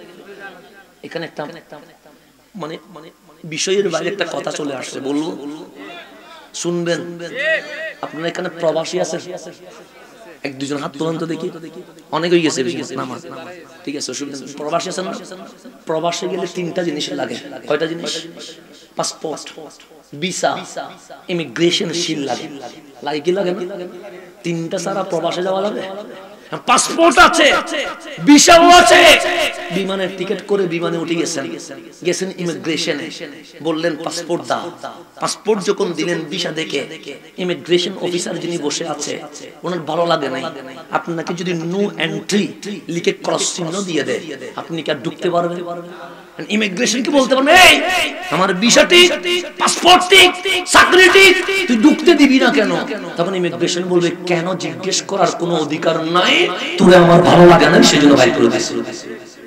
এখানে একটা মানে বিষয়ের বাইরে একটা কথা চলে আসছে, বলবো, শুনবেন। আপনারা এখানে প্রবাসী আছেন? এক দুজন হাত তোলেন তো দেখি। অনেক হয়ে গেছে নামাজ, ঠিক আছে। প্রবাসী আছেন না? প্রবাসে গেলে তিনটা জিনিস লাগে। কয়টা জিনিস? পাসপোর্ট, ভিসা, ইমিগ্রেশন শিল লাগে। লাগে কি লাগে না? তিনটা ছাড়া প্রবাসে যাওয়া যাবে? পাসপোর্ট আছে, ভিসাও আছে, বিমানের টিকিট করে বিমানে উঠে গেছেন ইমিগ্রেশনে, বললেন পাসপোর্ট দাও। পাসপোর্ট যখন দিলেন, ভিসা দেখে ইমিগ্রেশন অফিসার যিনি বসে আছে, ওনার ভালো লাগে নাই। আপনাকে যদি নো এন্ট্রি লিখে ক্রস চিহ্ন দিয়ে দেয়, আপনি কি আর ঢুকতে পারবেন? ইমিগ্রেশন কি বলতে পারবে, এই আমার ভিসা ঠিক, পাসপোর্ট ঠিক, চাকরি ঠিক, তুই ঢুকতে দিবি না কেন? তখন ইমিগ্রেশন বলবে, কেন জিজ্ঞেস করার কোনো অধিকার নাই, তোরে আমার ভালো লাগে না, সেজন্য বাইর করে দিয়েছি।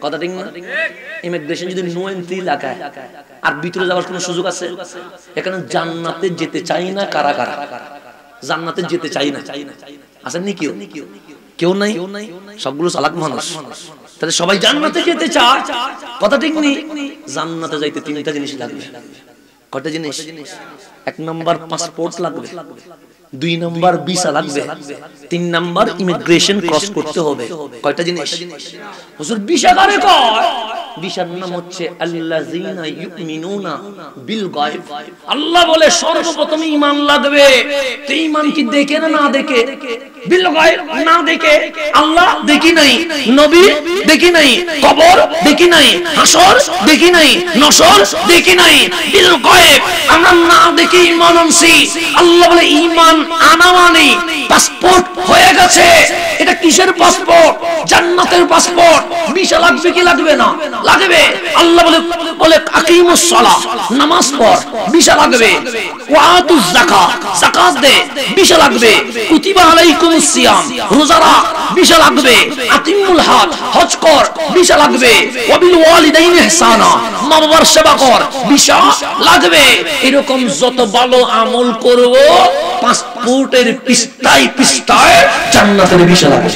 কথা ঠিক না? ইমিগ্রেশন যদি নো এন্ট্রি লাগায় আর ভিতরে যাওয়ার কোনো সুযোগ আছে? এখানে জান্নাতে যেতে চাই না কারা কারা? জান্নাতে যেতে চাই না, আছেন নি কেউ? কেউ নাই, সবগুলো চালাক মানুষ। তাহলে সবাই জান্নাতে যেতে চায়, কথা ঠিক নেই? জান্নাতে যাইতে তিনটা জিনিস লাগবে। কয়টা জিনিস? 1 নাম্বার পাসপোর্ট লাগবে, 2 নাম্বার ভিসা লাগবে, 3 নাম্বার ইমিগ্রেশন ক্রস করতে হবে। কয়টা জিনিস? হুজুর ভিসা কারে কয়? ভিসার নাম হচ্ছে আল্লাযিনা ইউমিনুনা বিল গায়ব। আল্লাহ বলে সর্বপ্রথম ঈমান লাগবে। তো ঈমান কি দেখে না না দেখে? বিল গায়ব না দেখে, আল্লাহ দেখি নাই, নবী দেখি নাই, কবর দেখি নাই, হাসর দেখি নাই, নসর দেখি নাই, বিল গায়ব আমরা না দেখে ঈমান আনছি। আল্লাহ বলে ঈমান আনা মানে পাসপোর্ট হয়ে গেছে। এটা কিসের পাসপোর্ট? জান্নাতের পাসপোর্ট। ভিসা লাগবে কি লাগবে না? লাগবে। আল্লাহ বলে আকিমুস সালাহ, নামাজ পড়, ভিসা লাগবে। ওয়াতুজ যাকাত, যাকাত দে, ভিসা লাগবে। কুতিবা আলাইকুমুস সিয়াম, রোজা রাখ, ভিসা লাগবে। আতিমুল হজ, হজ কর, ভিসা লাগবে। ওয়াবিল ওয়ালিদাইনি ইহসানা, মা বাবার সেবা কর, ভিসা লাগবে। এরকম যত ভালো আমল করব পাসপোর্টের পৃষ্ঠায় পৃষ্ঠায় জান্নাতের ভিসা লাগবে।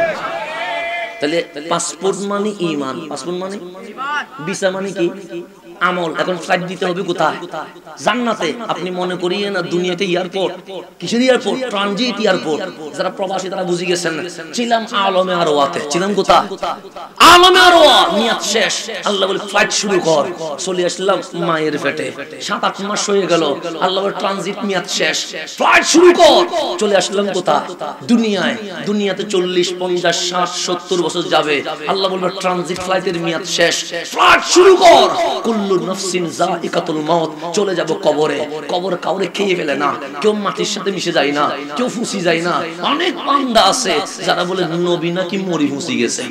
তাহলে পাসপোর্ট মানে ঈমান, পাসপোর্ট মানে ভিসা মানে কি? আমল। এখন ফ্লাইট দিতে হবে কোথায়? জান্নাতে। আপনি মনে করিয়ে না দুনিয়াতে এয়ারপোর্ট, কিসের এয়ারপোর্ট? Transit airport. যারা প্রবাসী তারা বুঝে গেছেন। ছিলাম আলমে আরওয়াতে। ছিলাম কোথায়? আলমে আরওয়া। নিয়াত শেষ, আল্লাহ বলে ফ্লাইট শুরু কর। চলে আসলাম মায়ের পেটে, 7-8 মাস হয়ে গেল। আল্লাহ বলে ট্রানজিট মেয়াদ শেষ, ফ্লাইট শুরু কর। চলে আসলাম কোথায়? দুনিয়ায়। দুনিয়াতে 40, 50, 60, 70 বছর যাবে। আল্লাহ বলবে ট্রানজিট ফ্লাইটের মেয়াদ শেষ, ফ্লাইট শুরু কর। কুল্লু নাফসিন যায়িকাতুল মাউত। চলে যাব কবরে। কবর কাউরে খেয়ে ফেলে না, কেউ মাটির সাথে মিশে যায় না, কেউ ফুসি যায় না। অনেক বান্দা আছে যারা বলে নবী নাকি মরি ফুসি গেছে।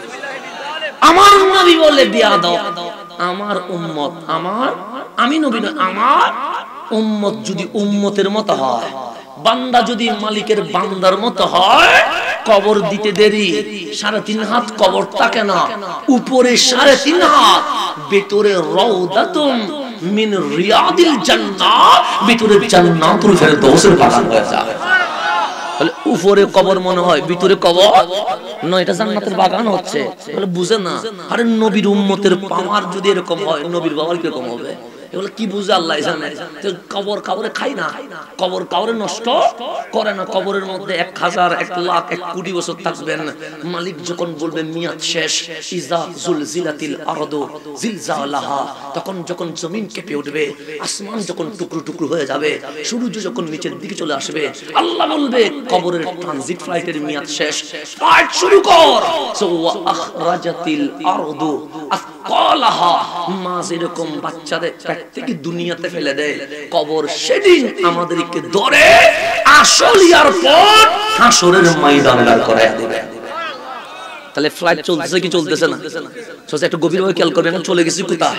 আমার নবী বলে বিয়াদব, আমার উম্মত, আমি নবী না, আমার উম্মত যদি উম্মতের মতো হয়, বান্দা যদি মালিকের বান্দার মতো হয়, কবর দিতে দেরি। 3.5 হাত কবর থাকে না, উপরে 3.5 হাত, ভিতরে রাউদাতুম মিন রিয়াদিল জান্নাহ, ভিতরে জান্নাতুল ফেরদৌসের বাগান হয়ে যায়। তাহলে উপরে কবর মনে হয়, ভিতরে কবর নয়, এটা জান্নাতের বাগান হচ্ছে। তাহলে বুঝে না। আরে নবীর উম্মতের পাওয়ার যদি এরকম হয়, নবীর বাবার কিরকম হবে? এগুলো কি বুঝে আল্লাহ জানে। কবর কাউরে খাই না, কবর কাউরে নষ্ট করে না। কবরের মধ্যে 1000, 1 লাখ, 1 কোটি বছর থাকবেন। মালিক যখন বলবে মিয়াদ শেষ, ইজা জুলজিলাতিল আরদু জিলজালাহা, তখন যখন জমিন কেঁপে উঠবে, আসমান যখন টুকরো টুকরো হয়ে যাবে, সূর্য যখন নিচের দিকে চলে আসবে, আল্লাহ বলবে কবরের ট্রানজিট ফ্লাইটের মিয়াদ শেষ, ফ্লাইট শুরু কর। ওয়া আখরাজাতিল আরদু আসকালাহা, মা যেরকম বাচ্চাদের থেকে দুনিয়াতে ফেলে দেয়, কবর সেদিন আমাদেরকে ধরে আসল এয়ারপোর্ট হাসরের ময়দানে দাঁড় করায় দেবে। তাহলে ফ্লাইট চলতেছে কি চলতেছে না? সোজা একটু গভীরভাবে খেয়াল করবেন। চলে গেছি কোথায়?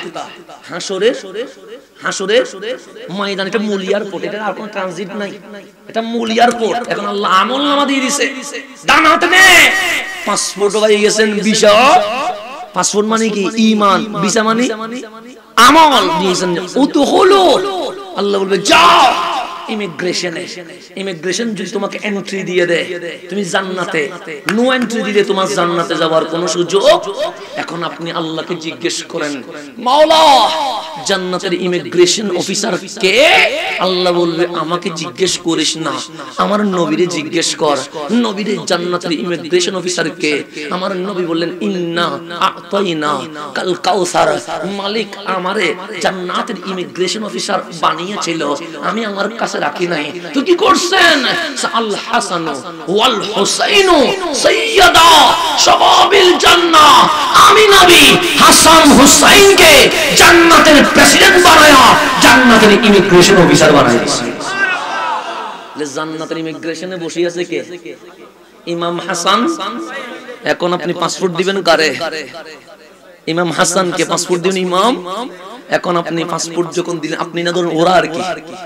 হাসরের ময়দান। এটা মূল এয়ারপোর্ট, এটা আর কোনো ট্রানজিট নাই, এটা মূল এয়ারপোর্ট। এখন আল্লাহ আমলনামা দিয়ে দিয়েছে, ডান হাতে নে পাসপোর্ট হয়ে গেছেন, ভিসা। পাসপোর্ট মানে কি? ঈমান। ভিসা মানে আমল দিয়েছেন। ও তো হলো, আল্লাহ বলবে যাও ইমিগ্রেশনে। ইমিগ্রেশন যদি তোমাকে এন্ট্রি দিয়ে দেয়, তুমি জান্নাতে। নো এন্ট্রি দিলে তোমার জান্নাতে যাওয়ার কোনো সুযোগ। এখন আপনি আল্লাহকে জিজ্ঞেস করেন, মাওলা জান্নাতের ইমিগ্রেশন অফিসার কে? আল্লাহ বলবে আমাকে জিজ্ঞেস করিস না, আমার নবীরে জিজ্ঞেস কর। নবীরে জান্নাতের ইমিগ্রেশন অফিসার কে? আমার নবী বললেন ইন্না আতাইনা কাল কাউসার। মালিক আমারে জান্নাতের ইমিগ্রেশন অফিসার বানিয়েছিল, আমি আমার কাছে রাখি নাই। তো কি করছেন? আল হাসানু ওয়াল হুসাইনু সাইয়্যিদা শাবাবিল জান্নাহ। আমি নবী হাসান হুসাইনকে জান্নাতের প্রেসিডেন্ট বানায়া জান্নাতের ইমিগ্রেশন অফিসার বানাই দিয়েছি। জান্নাতের ইমিগ্রেশনে বসে আছে কে? ইমাম হাসান। এখন আপনি পাসপোর্ট দিবেন কারে? ইমাম হাসানকে পাসপোর্ট দিবেন ইমাম। এখন আপনি পাসপোর্ট যখন দিলেন, আপনি না ধরুন ওরা আর কি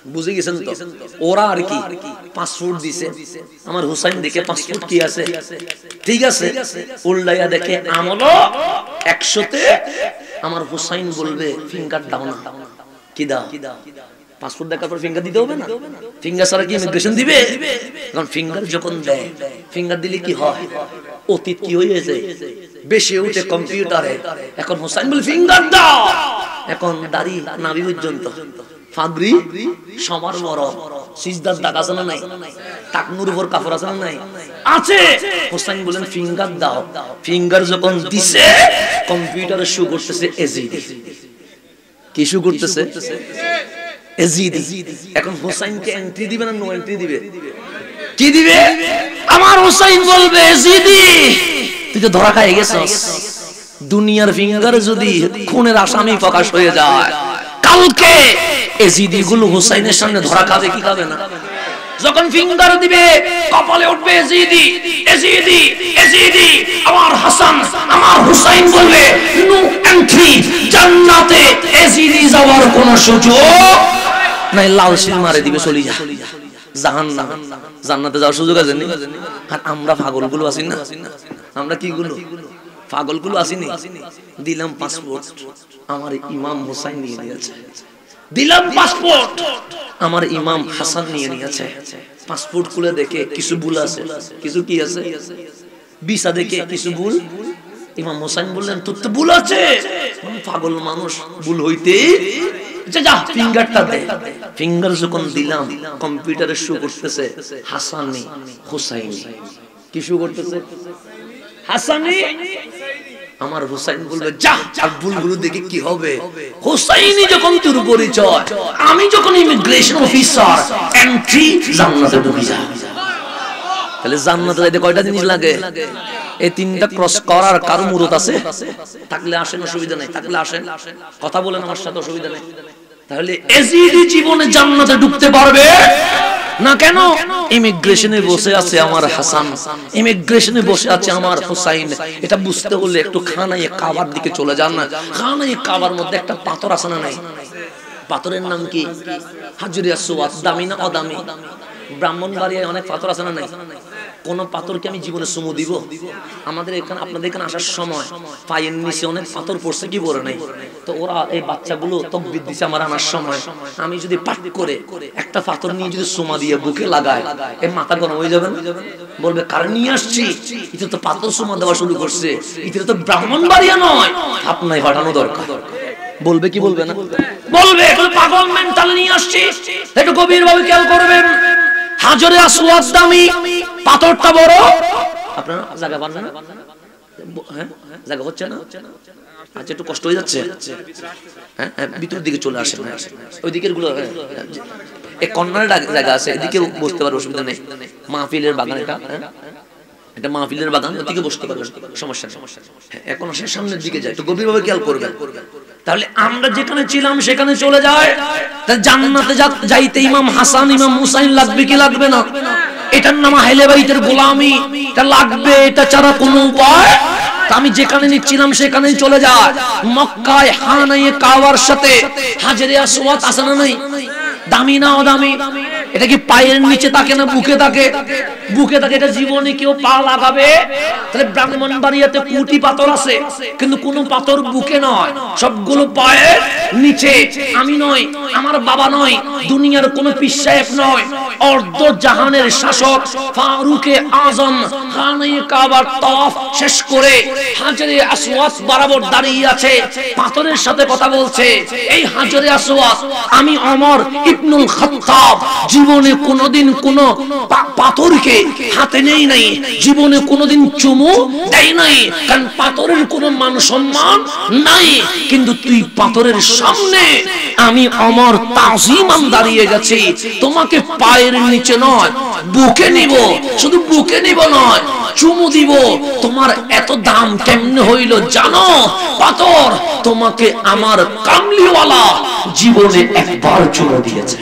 বুঝে গেছেন তো? ওরা আর কি পাসপোর্ট দিছে, আমার হুসাইন দেখে পাসপোর্ট কি আছে, ঠিক আছে, উল্লাইয়া দেখে আমলো 100তে, আমার হুসাইন বলবে ফিঙ্গার দাও না, কি দাও? পাসপোর্ট দেখার পর ফিঙ্গার দিতে হবে না? ফিঙ্গার ছাড়া কি ইমিগ্রেশন দিবে? কারণ ফিঙ্গার যখন দেয়, ফিঙ্গার দিলে কি হয়, অতীত কি হয়ে যায়, বেশি উঠে কম্পিউটারে। এখন হুসাইন বলে ফিঙ্গার দাও, এখন দাড়ি নাভি পর্যন্ত, ফাগরি সবার বড়, সিজদার দাগ আছে না নাই, টাকনুর উপর কাপড় আছে না নাই, আছে। হুসাইন বলেন ফিঙ্গার দাও, ফিঙ্গার যখন দিছে কম্পিউটারে শো করতেছে এজিডি, কি শো করতেছে, এজিডি। এখন হুসাইনকে এন্ট্রি দিবে না নো এন্ট্রি দিবে, কি দিবে? আমার হুসাইন বলবে এজিডি, তুই তো ধরা খাই গেছস। দুনিয়ার ফিঙ্গার যদি খুনের আসামি প্রকাশ হয়ে যায়, কালকে এজিডি গুলো হুসাইনের সামনে ধরা খাবে কি খাবে না? যখন ফিঙ্গার দিবে কপালে উঠবে এজিডি, এজিডি, এজিডি, আমার হাসান, আমার হুসাইন বলবে নো এন্ট্রি, জান্নাতে এজিডি যাওয়ার কোনো সুযোগ নাই, লাল সিল মারে দিবে, চলে যা জাহান্নাম, জান্নাতে যাওয়ার সুযোগ আছে নি? আর আমরা পাগলগুলো আছি না, আমরা কি গুলো পাগলগুলো আসিনি, দিলাম পাসপোর্ট, আমার ইমাম হুসাইন নিয়ে নিয়েছে, দিলাম পাসপোর্ট, আমার ইমাম হাসান নিয়ে নিয়েছে। পাসপোর্ট খুলে দেখে কিছু ভুল আছে, কিছু কি আছে, ভিসা দেখে কিছু ভুল। ইমাম হুসাইন বললেন তোর তো ভুল আছে, পাগল মানুষ, ভুল হইতে যা, ফিঙ্গারটা দে। ফিঙ্গার যখন দিলাম কম্পিউটারে শো করতেছে হাসানি হুসাইনি, কি শো করতেছে, হাসানি। আমার হুসাইন বলবে যা, আর ভুলগুলো দেখে কি হবে, হুসাইনি যখন তোর পরিচয়, আমি যখন ইমিগ্রেশন অফিসার, এন্ট্রি জান্নাতে ঢুকে যা। তাহলে জান্নাতে যাইতে কয়টা জিনিস লাগে? এই তিনটা ক্রস করার কারো মুরত আছে? থাকলে আসেন, অসুবিধা নাই, থাকলে আসেন, কথা বলেন আমার সাথে, অসুবিধা নেই। তাহলে এজিডি জীবনে জান্নাতে ঢুকতে পারবে না কেন? ইমিগ্রেশনে বসে আছে আমার হাসান, ইমিগ্রেশনে বসে আছে আমার হুসাইন। এটা বুঝতে হলে একটু খানায়ে কাবার দিকে চলে যান না। খানায়ে কাবার মধ্যে একটা পাথর আছে না নাই? পাথরের নাম কি? হাজরে আসওয়াদ। দামি না অদামি? ব্রাহ্মণবাড়িয়ায় অনেক পাথর আছে না নাই? কোন পাথরকে আমি জীবনে চুমু দিব? আমাদের এখানে, আপনাদের এখানে আসার সময় পায়ের নিচে অনেক পাথর পড়ছে, কি বলে নাই? তো ওরা এই বাচ্চাগুলো তাকবীর দিছে আমার আনার সময়। আমি যদি পাট করে একটা পাথর নিয়ে যদি চুমা দিয়ে বুকে লাগায়, এই মাথা গরম হয়ে যাবে না? বলবে কার নিয়ে আসছি, এটা তো পাথর চুমা দেওয়া শুরু করছে, এটা তো ব্রাহ্মণবাড়িয়া নয়, আপনাই পাঠানো দরকার। বলবে কি বলবে না? বলবে পাগল মেন্টাল নিয়ে আসছি। একটু গভীরভাবে খেয়াল করবেন, হাজরে আসওয়াদ দামি, পাথরটা বড়। আপনারা জায়গা পান না? হ্যাঁ, জায়গা হচ্ছে না? আচ্ছা, একটু কষ্ট হয়ে যাচ্ছে। হ্যাঁ, ভিতরের দিকে চলে আসেন, ওই দিকের গুলো, এই কর্নারে জায়গা আছে, এদিকে বসতে পারো, অসুবিধা নেই। মাহফিলের বাগান এটা, এটা মাহফিলের বাগান, ওদিকে বসতে পারবেন, সমস্যা নেই। এখন আসে সামনের দিকে যায়, তো গভীরভাবে খেয়াল করবেন। তাহলে আমরা যেখানে ছিলাম সেখানে চলে যায়, জান্নাতে যাইতে ইমাম হাসান, ইমাম হুসাইন লাগবে কি লাগবে না? এটার নাম আহলে বাইতের গোলামি, এটা লাগবে, এটা ছাড়া কোনো উপায়। আমি যেখানে নিচ্ছিলাম সেখানেই চলে যায়। মক্কায় খানায়ে কাবার সাথে হাজরে আসওয়াদ আছে না নাই? দামি না অদামি? এটা কি পায়ের নিচে থাকে না বুকে থাকে? বুকে থাকে। এটা জীবনে কেউ পা লাগাবে? তাহলে ব্রাহ্মণবাড়িয়াতে কোটি পাথর আছে, কিন্তু কোনো পাথর বুকে নয়, সবগুলো পায়ের নিচে। আমি নয়, আমার বাবা নয়, দুনিয়ার কোনো পীর সাহেব নয়, অর্ধ জাহানের শাসক ফারুকে আজম খানায়ে কাবার তওয়াফ শেষ করে হাজরে আসওয়াদ বরাবর দাঁড়িয়ে আছে, পাথরের সাথে কথা বলছে। এই হাজরে আসওয়াদ আমি ওমর ইবনুল খাত্তাব জীবনে কোনোদিন কোন পাথরকে হাতে নেই নাই, জীবনে কোনোদিন চুমু দেই নাই, কারণ পাথরের কোনো মান সম্মান নাই। কিন্তু তুই পাথরের সামনে আমি ওমর তাজিমান দাঁড়িয়ে গেছি, তোমাকে পায়ের নিচে নয় বুকে নিব, শুধু বুকে নিব নয়, চুমু দিব। তোমার এত দাম কেমনে হইল জানো? পাথর তোমাকে আমার কামলিওয়ালা জীবনে একবার চুমু দিয়েছে।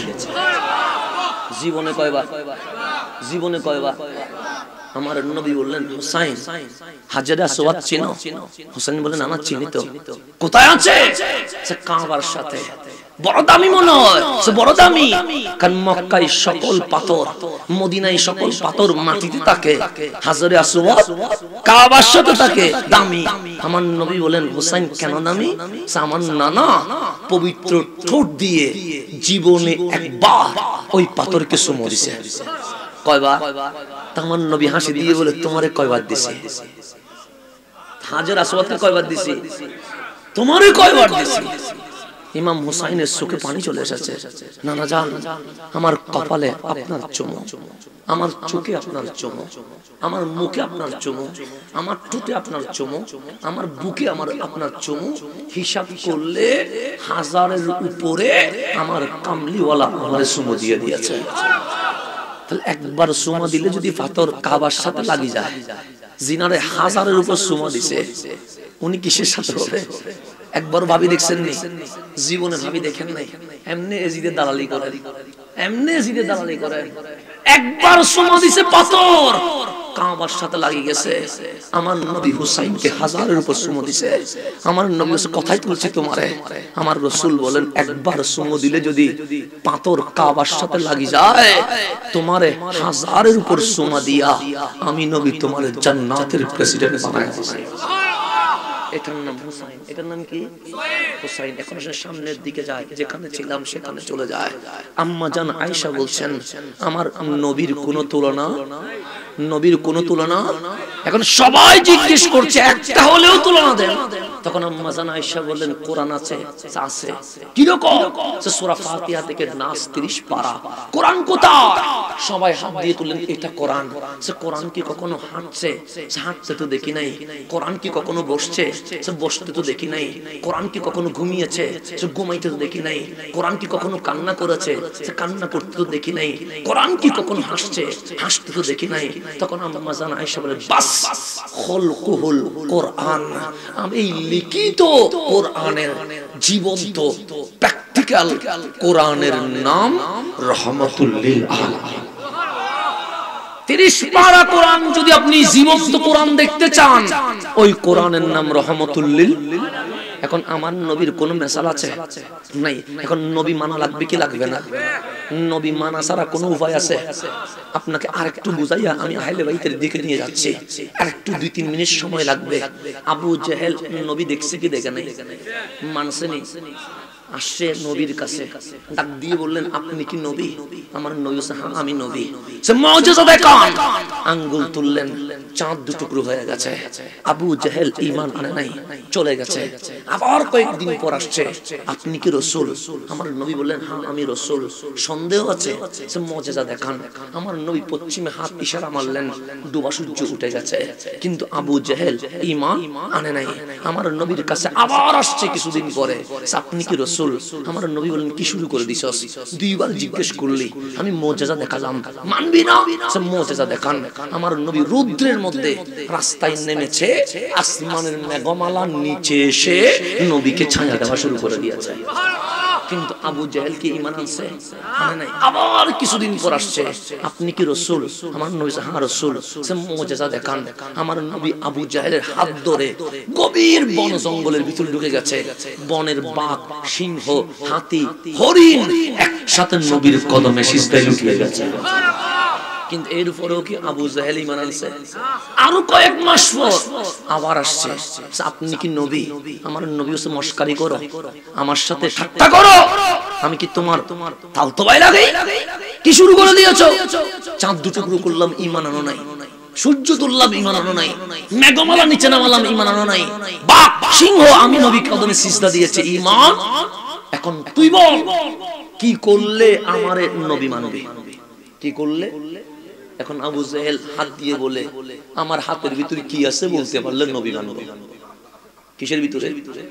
জীবনে কয়বার? জীবনে কয়বার? আমার নবী বললেন হুসাইন হাজরে আসওয়াদ চিনো? হুসাইন বলেন না চিনি তো। কোথায় আছে? কাবার সাথে। বড় দামি মনে হয়, সে বড় দামি। কারণ মক্কায় সকল পাথর, মদিনায় সকল পাথর মাটিতে থাকে, হাজরে আসওয়াদ কাবার সাথে থাকে, দামি। আমার নবী বলেন হুসাইন কেন দামি? আমার নানা পবিত্র ঠোঁট দিয়ে জীবনে একবার ওই পাথরকে চুমু দিয়েছে। কয়বার? আমার নবী হাসি দিয়ে বলে তোমারে কয়বার দিছি? হাজরে আসওয়াদকে কয়বার দিছি? তোমারে কয়বার দিছি? ইমাম হুসাইনের চোখে পানি চলে এসেছে। নানা জান, আমার কপালে আপনার চুমু, আমার চোখে আপনার চুমু, আমার মুখে আপনার চুমু, আমার ঠোঁটে আপনার চুমু, আমার বুকে আমার আপনার চুমু, হিসাব করলে হাজারের উপরে আমার কামলিওয়ালা আমারে চুমু দিয়ে দিয়েছে। তাহলে একবার চুমা দিলে যদি পাথর কাবার সাথে লাগি যায়, জিনারে হাজারের উপর চুমা দিছে, উনি কিসের সাথে হবে? একবার ভাবি দেখছেন নি? জীবনে ভাবি দেখেন নাই? এমনি এজিদের দালালি করেন, এমনি এজিদের দালালি করেন। একবার চুমা দিছে পাথর কাবার সাথে লাগি গেছে। আমার নবী হুসাইনকে হাজারের উপর চুমু দিছে। আমার নবী কথাই বলছি তোমারে, আমার রাসূল বলেন একবার চুমু দিলে যদি পাথর কাবার সাথে লাগি যায়, তোমারে হাজারের উপর চুমা দিয়া আমি নবী তোমারে জান্নাতের প্রেসিডেন্ট বানায় দিছি। এটার নাম হুসাইন। এটার নাম কি? হুসাইন। এখন সামনের দিকে যায়, যেখানে ছিলাম সেখানে চলে যায়। আম্মা জান আয়েশা বলছেন আমার নবীর কোনো তুলনা, নবীর কোনো তুলনা। এখন সবাই জিজ্ঞেস করছে একটা হলেও তুলনা দেন। তখন আম্মা জান আয়েশা বললেন কোরআন আছে, আছে। কি রকম? সূরা ফাতিহা থেকে নাস 30 পারা। কোরআন কোথায়? সবাই হাত দিয়ে তুললেন এটা কোরআন। সে কোরআন কি কখনো হাঁটছে? সে হাঁটতে তো দেখি নাই। কোরআন কি কখনো বসছে? সে বসতে তো দেখি নাই। কোরআন কি কখনো ঘুমিয়েছে? সে ঘুমাইতে তো দেখি নাই। কোরআন কি কখনো কান্না করেছে? সে কান্না করতে তো দেখি নাই। কোরআন কি কখনো হাসছে? হাসতে তো দেখি নাই। তখন আম্মা জান আয়েশা বলেন বাস খলকুল কোরআন, আমি লিখিত কোরআনের জীবন্ত প্র্যাকটিক্যাল কোরআনের নাম রহমাতুল লিল আলামিন। 30 পারা কোরআন যদি আপনি জীবন্ত কোরআন দেখতে চান, ওই কোরআনের নাম রহমাতুল লিল। এখন আমার নবীর কোন মেসাল আছে? নাই। এখন নবী মানা লাগবে কি লাগবে না? নবী মানা ছাড়া কোনো উপায় আছে? আপনাকে আরেকটু বুঝাইয়া আমি আহলে বাইতের দিকে নিয়ে যাচ্ছি, আরেকটু 2-3 মিনিট সময় লাগবে। আবু জেহেল নবী দেখছে কি দেখে নাই? মানছে নি? আসছে নবীর কাছে, ডাক দিয়ে বললেন আপনি কি নবী? আমার নবী বলছে হ্যাঁ আমি নবী। সে মুজিজা দেখান, আঙ্গুল তুললেন, চাঁদ দুটুকরো হয়ে গেছে। আবু জেহেল ঈমান আনে নাই, চলে গেছে। আবার কয়েকদিন পর আসছে, আপনি কি রাসূল? আমার নবী বললেন হ্যাঁ আমি রাসূল। সন্দেহ আছে? সে মুজিজা দেখান। আমার নবী পশ্চিমে হাত ইশারা মারলেন, ডুবা সূর্য উঠে গেছে। কিন্তু আবু জেহেল ঈমান আনে নাই। আমার নবীর কাছে আবার আসছে কিছুদিন পরে, আপনি কি রাসূল? আমার নবী বলেন কি শুরু করে দিছস? 2 বার জিজ্ঞেস করলি, আমি মুজিজা দেখালাম, মানবি না? সে মুজিজা দেখান। আমার নবী রুদ্রের মধ্যে রাস্তায় নেমেছে, আসমানের মেঘমালা নিচে এসে নবীকে ছায়া দেওয়া শুরু করে দিয়েছে। কিন্তু আবু জেহেল কি ঈমান আনছে? আনে নাই। আবার কিছুদিন পর আসছে, আপনি কি রাসূল? আমার নবী হ্যাঁ রাসূল। সে মুজিজা দেখান। আমার নবী আবু জেহেলের হাত ধরে গভীর বন জঙ্গলের ভিতর ঢুকে গেছে। বনের বাঘ, সিংহ, হাতি, হরিণ একসাথে নবীর কদমে সিজদায় লুটিয়ে গেছে। কিন্তু এর উপরেও কি আবু জেহেল ঈমান আনছে? আরো কয়েক মাস পর আবার আসছে, আপনি কি নবী? আমার নবী হচ্ছে মস্কারি করো, আমার সাথে ঠাট্টা করো, আমি কি তোমার ফালতু ভাই লাগে? কি শুরু করে দিয়েছো? চাঁদ দুটুকরো করলাম, ঈমান আনো নাই। সূর্য তুললাম, ঈমান আনো নাই। মেঘমালা নিচে নামালাম, ঈমান আনো নাই। বাঘ, সিংহ, আমি নবী কদমে সিজদা দিয়েছে, ঈমান। এখন তুই বল কি করলে আমারে নবী মানবে? কি করলে? এখন আবু জেহেল হাত দিয়ে বলে আমার হাতের ভিতরে কি আছে বলতে পারলে নবী মানবে। কিসের ভিতরে?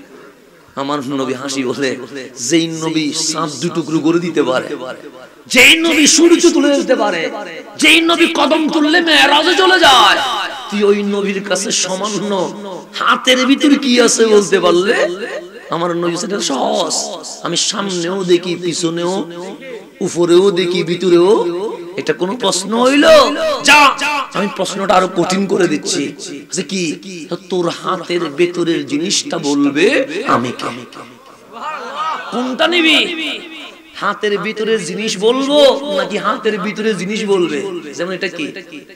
আমার নবী হাসি বলে যেই নবী চাঁদ দুটুকরো করে দিতে পারে, যেই নবী সূর্য তুলে দিতে পারে, যেই নবী কদম তুললে মেরাজে চলে যায়, তুই ওই নবীর কাছে সামান্য হাতের ভিতরে কি আছে বলতে পারলে আমার নবী সেটা সহজ। আমি সামনেও দেখি, পিছনেও, উপরেও দেখি, ভিতরেও। এটা কোন প্রশ্ন হইল? যা, আমি প্রশ্নটা আরো কঠিন করে দিচ্ছি। যে কি? তোর হাতের ভেতরের জিনিসটা বলবে আমি কে। কোনটা নিবি? হাতের ভিতরে জিনিস বলবো নাকি হাতের ভিতরে জিনিস বলবে? যেমন এটা কি,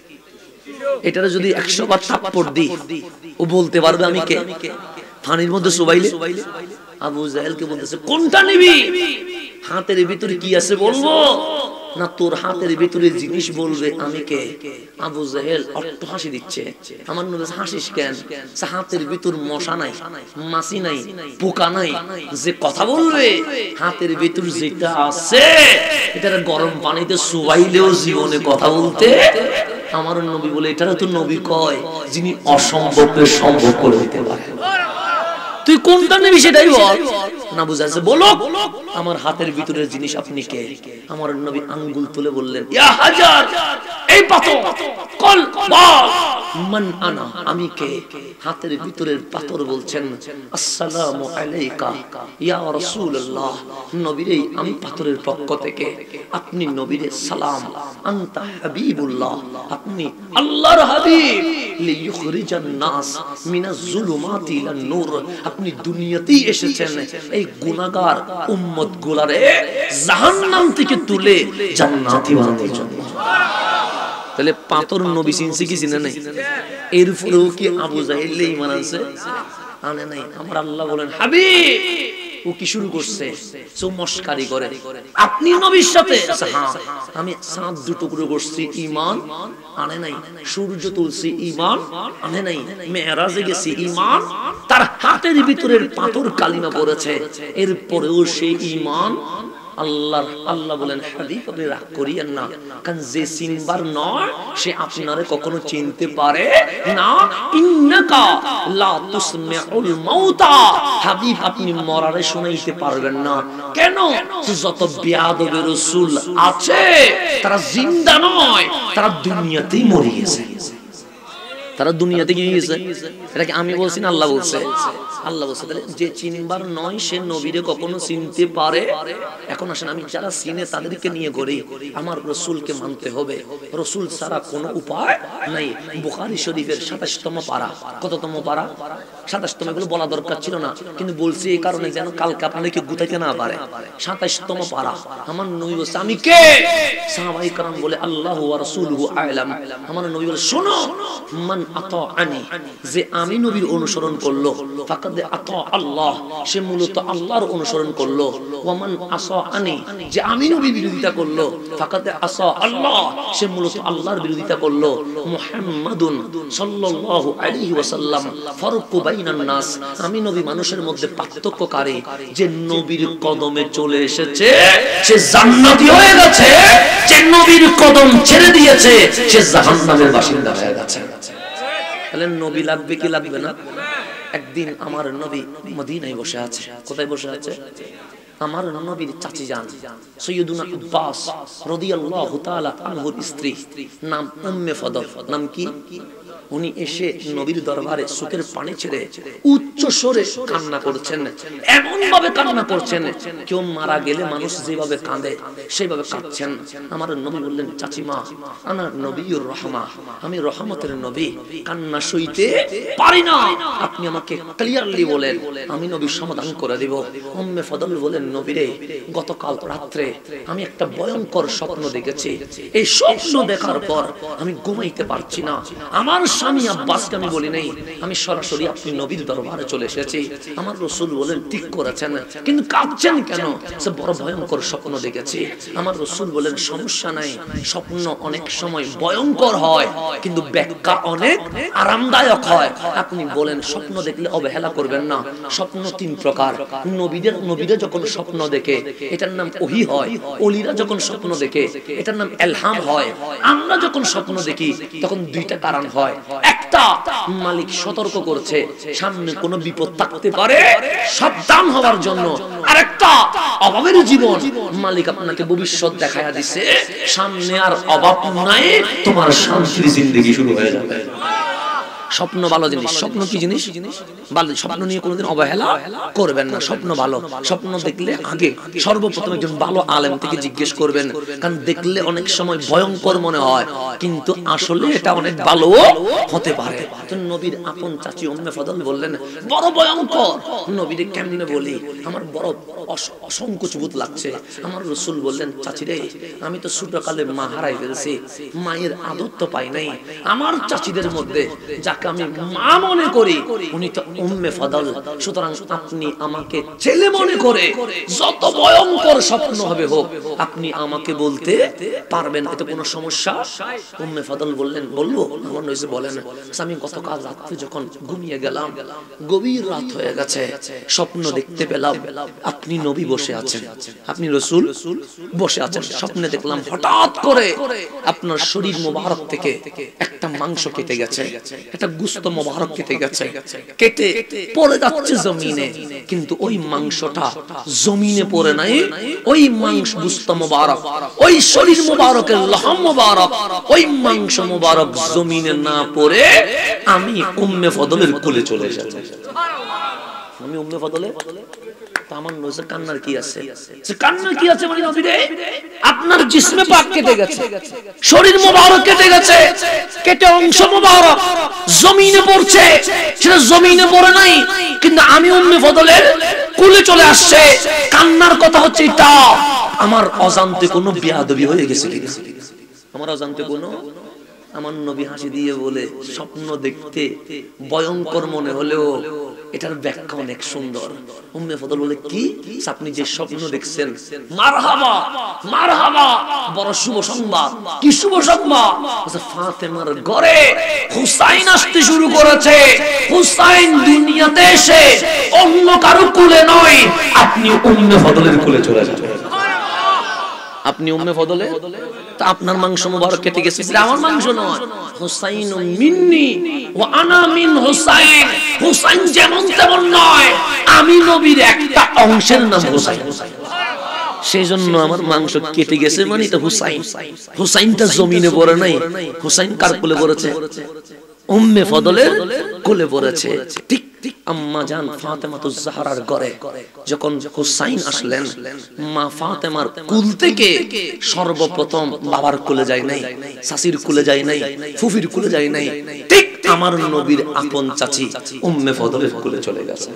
এটারে যদি 100 বার থাপ্পড় দিই ও বলতে পারবে আমি কে? পানির মধ্যে চুবাইলে আবু জাহেলকে বলতেছে কোনটা নিবি? হাতের ভিতরে কি আছে বলবো না তোর হাতের ভিতরে জিনিস বলবে আমি কে? আবু জাহেল অট্ট হাসি দিচ্ছে। আমার নবী হাসিস কেন? হাতের ভিতর মশা নাই, মাছি নাই, পোকা নাই, যে কথা বলবে হাতের ভিতর যেটা আছে এটা গরম পানিতে চুবাইলেও জীবনে কথা বলতে। আমার নবী বলে এটারও তো নবী কয় যিনি অসম্ভবকে সম্ভব করে দিতে পারে। তুই কোনটা নিবি সেটাই বল। না বুঝাচ্ছে বলো আমার হাতের ভিতরের জিনিস আপনি কে? আমার নবী আঙ্গুল তুলে বললেন ইয়া হাজার, এই পাথর কল বল মান আনা, আমি কে? হাতের ভিতরের পাথর বলছেন আসসালামু আলাইকা ইয়া রাসূলুল্লাহ, নবীরে আমি পাথরের পক্ষ থেকে আপনি নবীরে সালাম। আনতা হাবিবুল্লাহ, আপনি আল্লাহর হাবিব। লিইখরিজান নাস মিনাজ জুলুমাতি ইলান নূর, আপনি দুনিয়াতেই এসেছেন এই গুনাহগার উম্মত গুলারে জাহান্নাম থেকে তুলে জান্নাতি বানানোর জন্য। তাহলে পাথর নবী চিনছে কি চিনে নাই? এরপরেও কি আবু জাহেল ঈমান আনছে? আনে নাই। আমার আল্লাহ বলেন হাবিব, ও কি শুরু করছে? মস্কারি করে আপনি নবীর সাথে। হ্যাঁ, আমি চাঁদ দুটুকরো করছি ঈমান আনে নাই, সূর্য তুলছি ঈমান আনে নাই, মেরাজে গেছি ঈমান, তার হাতের ভিতরের পাথর কালিমা পড়েছে এরপরেও সেই ঈমান। আল্লাহ বলেন হাবিব আপনি রাগ করিয়েন না, কারণ যে চিনবার নয় সে আপনারে কখনো চিনতে পারে না। ইন্নাকা লা তুসমিউল মাউতা, হাবিব আপনি মরারে শুনাইতে পারবেন না। কেন? যত বেয়াদব রাসূল আছে তারা জিন্দা নয়, তারা দুনিয়াতেই মরে গেছে, তারা দুনিয়াতে গিয়ে গেছে। এটা কি আমি বলছি না আল্লাহ বলছে? আল্লাহ বলছে। তাহলে যে চিনবার নয় সে নবীরে কখনো চিনতে পারে। এখন আসেন আমি যারা চিনে তাদেরকে নিয়ে করি, আমার রাসূলকে মানতে হবে, রাসূল ছাড়া কোনো উপায় নাই। বুখারী শরীফের ২৭তম পারা, কততম পারা? ২৭তম, এগুলো বলা দরকার ছিল না কিন্তু বলছি এই কারণে যেন কালকে আপনাদেরকে গুতাইতে না পারে। ২৭তম পারা, আমার নবী বলছে আমি কে? সাহাবায়ে কেরাম বলে আল্লাহু ওয়া রাসূলুহু আ'লাম। আমার নবী বলে শোনো, মান আতাআনি, যে আমি নবীর অনুসরণ করলো, ফাকাদ আতা আল্লাহ, সে মূলত আল্লাহর অনুসরণ করলো। ওয়া মান আসাআনি, যে আমি নবীর বিরোধিতা করলো, ফাকাদ আসা আল্লাহ, সে মূলত আল্লাহর বিরোধিতা করলো। মুহাম্মাদুন সাল্লাল্লাহু আলাইহি ওয়াসাল্লাম ফারকু বাইনান নাস, আমি নবী মানুষের মধ্যে পার্থক্যকারী। যে নবীর কদমে চলে এসেছে সে জান্নাতি হয়ে গেছে, যে নবীর কদম ছেড়ে দিয়েছে সে জাহান্নামের বাসিন্দা হয়ে গেছে। তাহলে নবী লাগবে কি লাগবে না? একদিন আমার নবী মদিনায় বসে আছে। কোথায় বসে আছে? আমার নবীর চাচি যান সৈয়দুনা আব্বাস রাদিয়াল্লাহু তাআলা আনহুর স্ত্রী, নাম উম্মে ফদল। নাম কি? উনি এসে নবীর দরবারে চোখের পানি ছেড়ে উচ্চ স্বরে কান্না করছেন। এমন ভাবে কান্না করছেন কেউ মারা গেলে মানুষ যেভাবে কাঁদে সেইভাবে কাঁদছেন। আমার নবী বললেন চাচিমা আনা নবিয়ুর রহমা, আমি রহমতের নবী, কান্না সইতে পারি না, আপনি আমাকে ক্লিয়ারলি বলেন, আমি নবী সমাধান করে দেব। উম্মে ফদল বলেন নবীরে গতকাল রাত্রে আমি একটা ভয়ঙ্কর স্বপ্ন দেখেছি, এই স্বপ্ন দেখার পর আমি ঘুমাইতে পারছি না। আমার স্বামী আব্বাসকে আমি বলি নাই, আমি সরাসরি আপনি নবীর দরবারে চলে এসেছি। আমার রাসূল বলেন ঠিক করেছেন, কিন্তু কাঁদছেন কেন? সে বড় ভয়ঙ্কর স্বপ্ন দেখেছি। আমার রাসূল বলেন সমস্যা নাই, স্বপ্ন অনেক সময় ভয়ঙ্কর হয় কিন্তু ব্যাখ্যা অনেক আরামদায়ক হয়। আপনি বলেন স্বপ্ন দেখলে অবহেলা করবেন না। স্বপ্ন তিন প্রকার। নবীরা যখন স্বপ্ন দেখে এটার নাম ওহী হয়, ওলিরা যখন স্বপ্ন দেখে এটার নাম ইলহাম হয়। আমরা যখন স্বপ্ন দেখি তখন দুইটা কারণ হয়, একটা মালিক সতর্ক করছে সামনে কোনো বিপদ থাকতে পারে সাবধান হওয়ার জন্য, আরেকটা অভাবের জীবন, মালিক আপনাকে ভবিষ্যৎ দেখায়া দিছে সামনে আর অভাব নাই, তোমার শান্তির জিন্দেগি শুরু হয়ে যাবে। স্বপ্ন ভালো জিনিস। স্বপ্ন কি জিনিস? ভালো। স্বপ্ন নিয়ে কোনোদিন অবহেলা করবেন না। স্বপ্ন ভালো। স্বপ্ন দেখলে আগে সর্বপ্রথম একজন ভালো আলেম থেকে জিজ্ঞেস করবেন, কারণ দেখলে অনেক সময় ভয়ঙ্কর মনে হয়, কিন্তু আসলে এটা অনেক ভালো হতে পারে। তো নবীর আপন চাচি উম্মে ফদল বললেন, বড় ভয়ঙ্কর। নবীরে কেমনে বলি, আমার বড় অসংকোচ বোধ লাগছে। আমার রাসূল বললেন, চাচি রে, আমি তো ছোটকালে মা হারাই ফেলছি, মায়ের আদর তো পাই নাই। আমার চাচিদের মধ্যে যাকে আমি মা মনে করি উনি তো উম্মে ফদল, সুতরাং আপনি আমাকে ছেলে মনে করে যত ভয়ঙ্কর স্বপ্ন হবে হোক আপনি আমাকে বলতে পারবেন, এতে কোনো সমস্যা? উম্মে ফদল বললেন, বলবো। আমার নইছে বলেন, আমি গতকাল রাতে যখন ঘুমিয়ে গেলাম, গভীর রাত হয়ে গেছে, স্বপ্ন দেখতে পেলাম আপনি নবী বসে আছেন, আপনি রাসূল বসে আছেন। স্বপ্নে দেখলাম হঠাৎ করে আপনার শরীর মোবারক থেকে একটা মাংস কেটে গেছে, একটা গোশত মোবারক কেটে গেছে, কেটে পড়ে যাচ্ছে জমিনে, কিন্তু ওই মাংসটা জমিনে পড়ে নাই। ওই মাংস গোশত মোবারক, ওই শরীর মোবারকের লহম মোবারক, ওই মাংস মোবারক জমিনে না পড়ে আমি উম্মে ফদলের কোলে চলে এসেছি। আমি উম্মে ফদলে আমার নজর কান্নার কি আছে? কান্নার কি আছে মানে নবী রে, আপনার জিসমে পাক কেটে গেছে, শরীর মোবারক কেটে গেছে, কেটে অংশ মোবারক জমিনে পড়ছে, সেটা জমিনে পড়ে নাই, কিন্তু আমি উম্মে ফদলের কোলে চলে আসছে। কান্নার কথা হচ্ছে এটা। আমার অজান্তে কোনো বেয়াদবি হয়ে গেছে কিনা? আমার অজান্তে কোনো, আমার নবী হাসি দিয়ে বলে, স্বপ্ন দেখতে ভয়ঙ্কর মনে হলেও এটার ব্যাখ্যা অনেক সুন্দর। উম্মে ফদল বলে, কি আপনি যে স্বপ্ন দেখছেন, মারহাবা মারহাবা, বড় শুভ সংবাদ। কি শুভ সংবাদ? ফাতেমার ঘরে হুসাইন আসতে শুরু করেছে। হুসাইন দুনিয়াতে এসে অন্য কারো কোলে নয়, আপনি উম্মে ফদলের কোলে চলে যাবেন। আপনি উম্মে ফদলে, তা আপনার মাংস মোবারক কেটে গেছে, আমার মাংস নয়। হুসাইন মিন্নি ওয়া আনা মিন হুসাইন। হুসাইন যেমন তেমন নয়, আমি নবীর একটা অংশের নাম হুসাইন। সেজন্য আমার মাংস কেটে গেছে মানে তো হুসাইন। হুসাইনটা জমিনে পড়ে নাই। হুসাইন কার কোলে পড়েছে? উম্মে ফদলের কোলে পড়েছে। ঠিক আম্মা জান ফাতেমাতুজ জাহরার ঘরে যখন হুসাইন আসলেন, মা ফাতেমার কুল থেকে সর্বপ্রথম বাবার কোলে যায় নাই, চাচির কোলে যায় নাই, ফুফির কোলে যায় নাই, ঠিক আমার নবীর আপন চাচি উম্মে ফদলের কোলে চলে গেছে।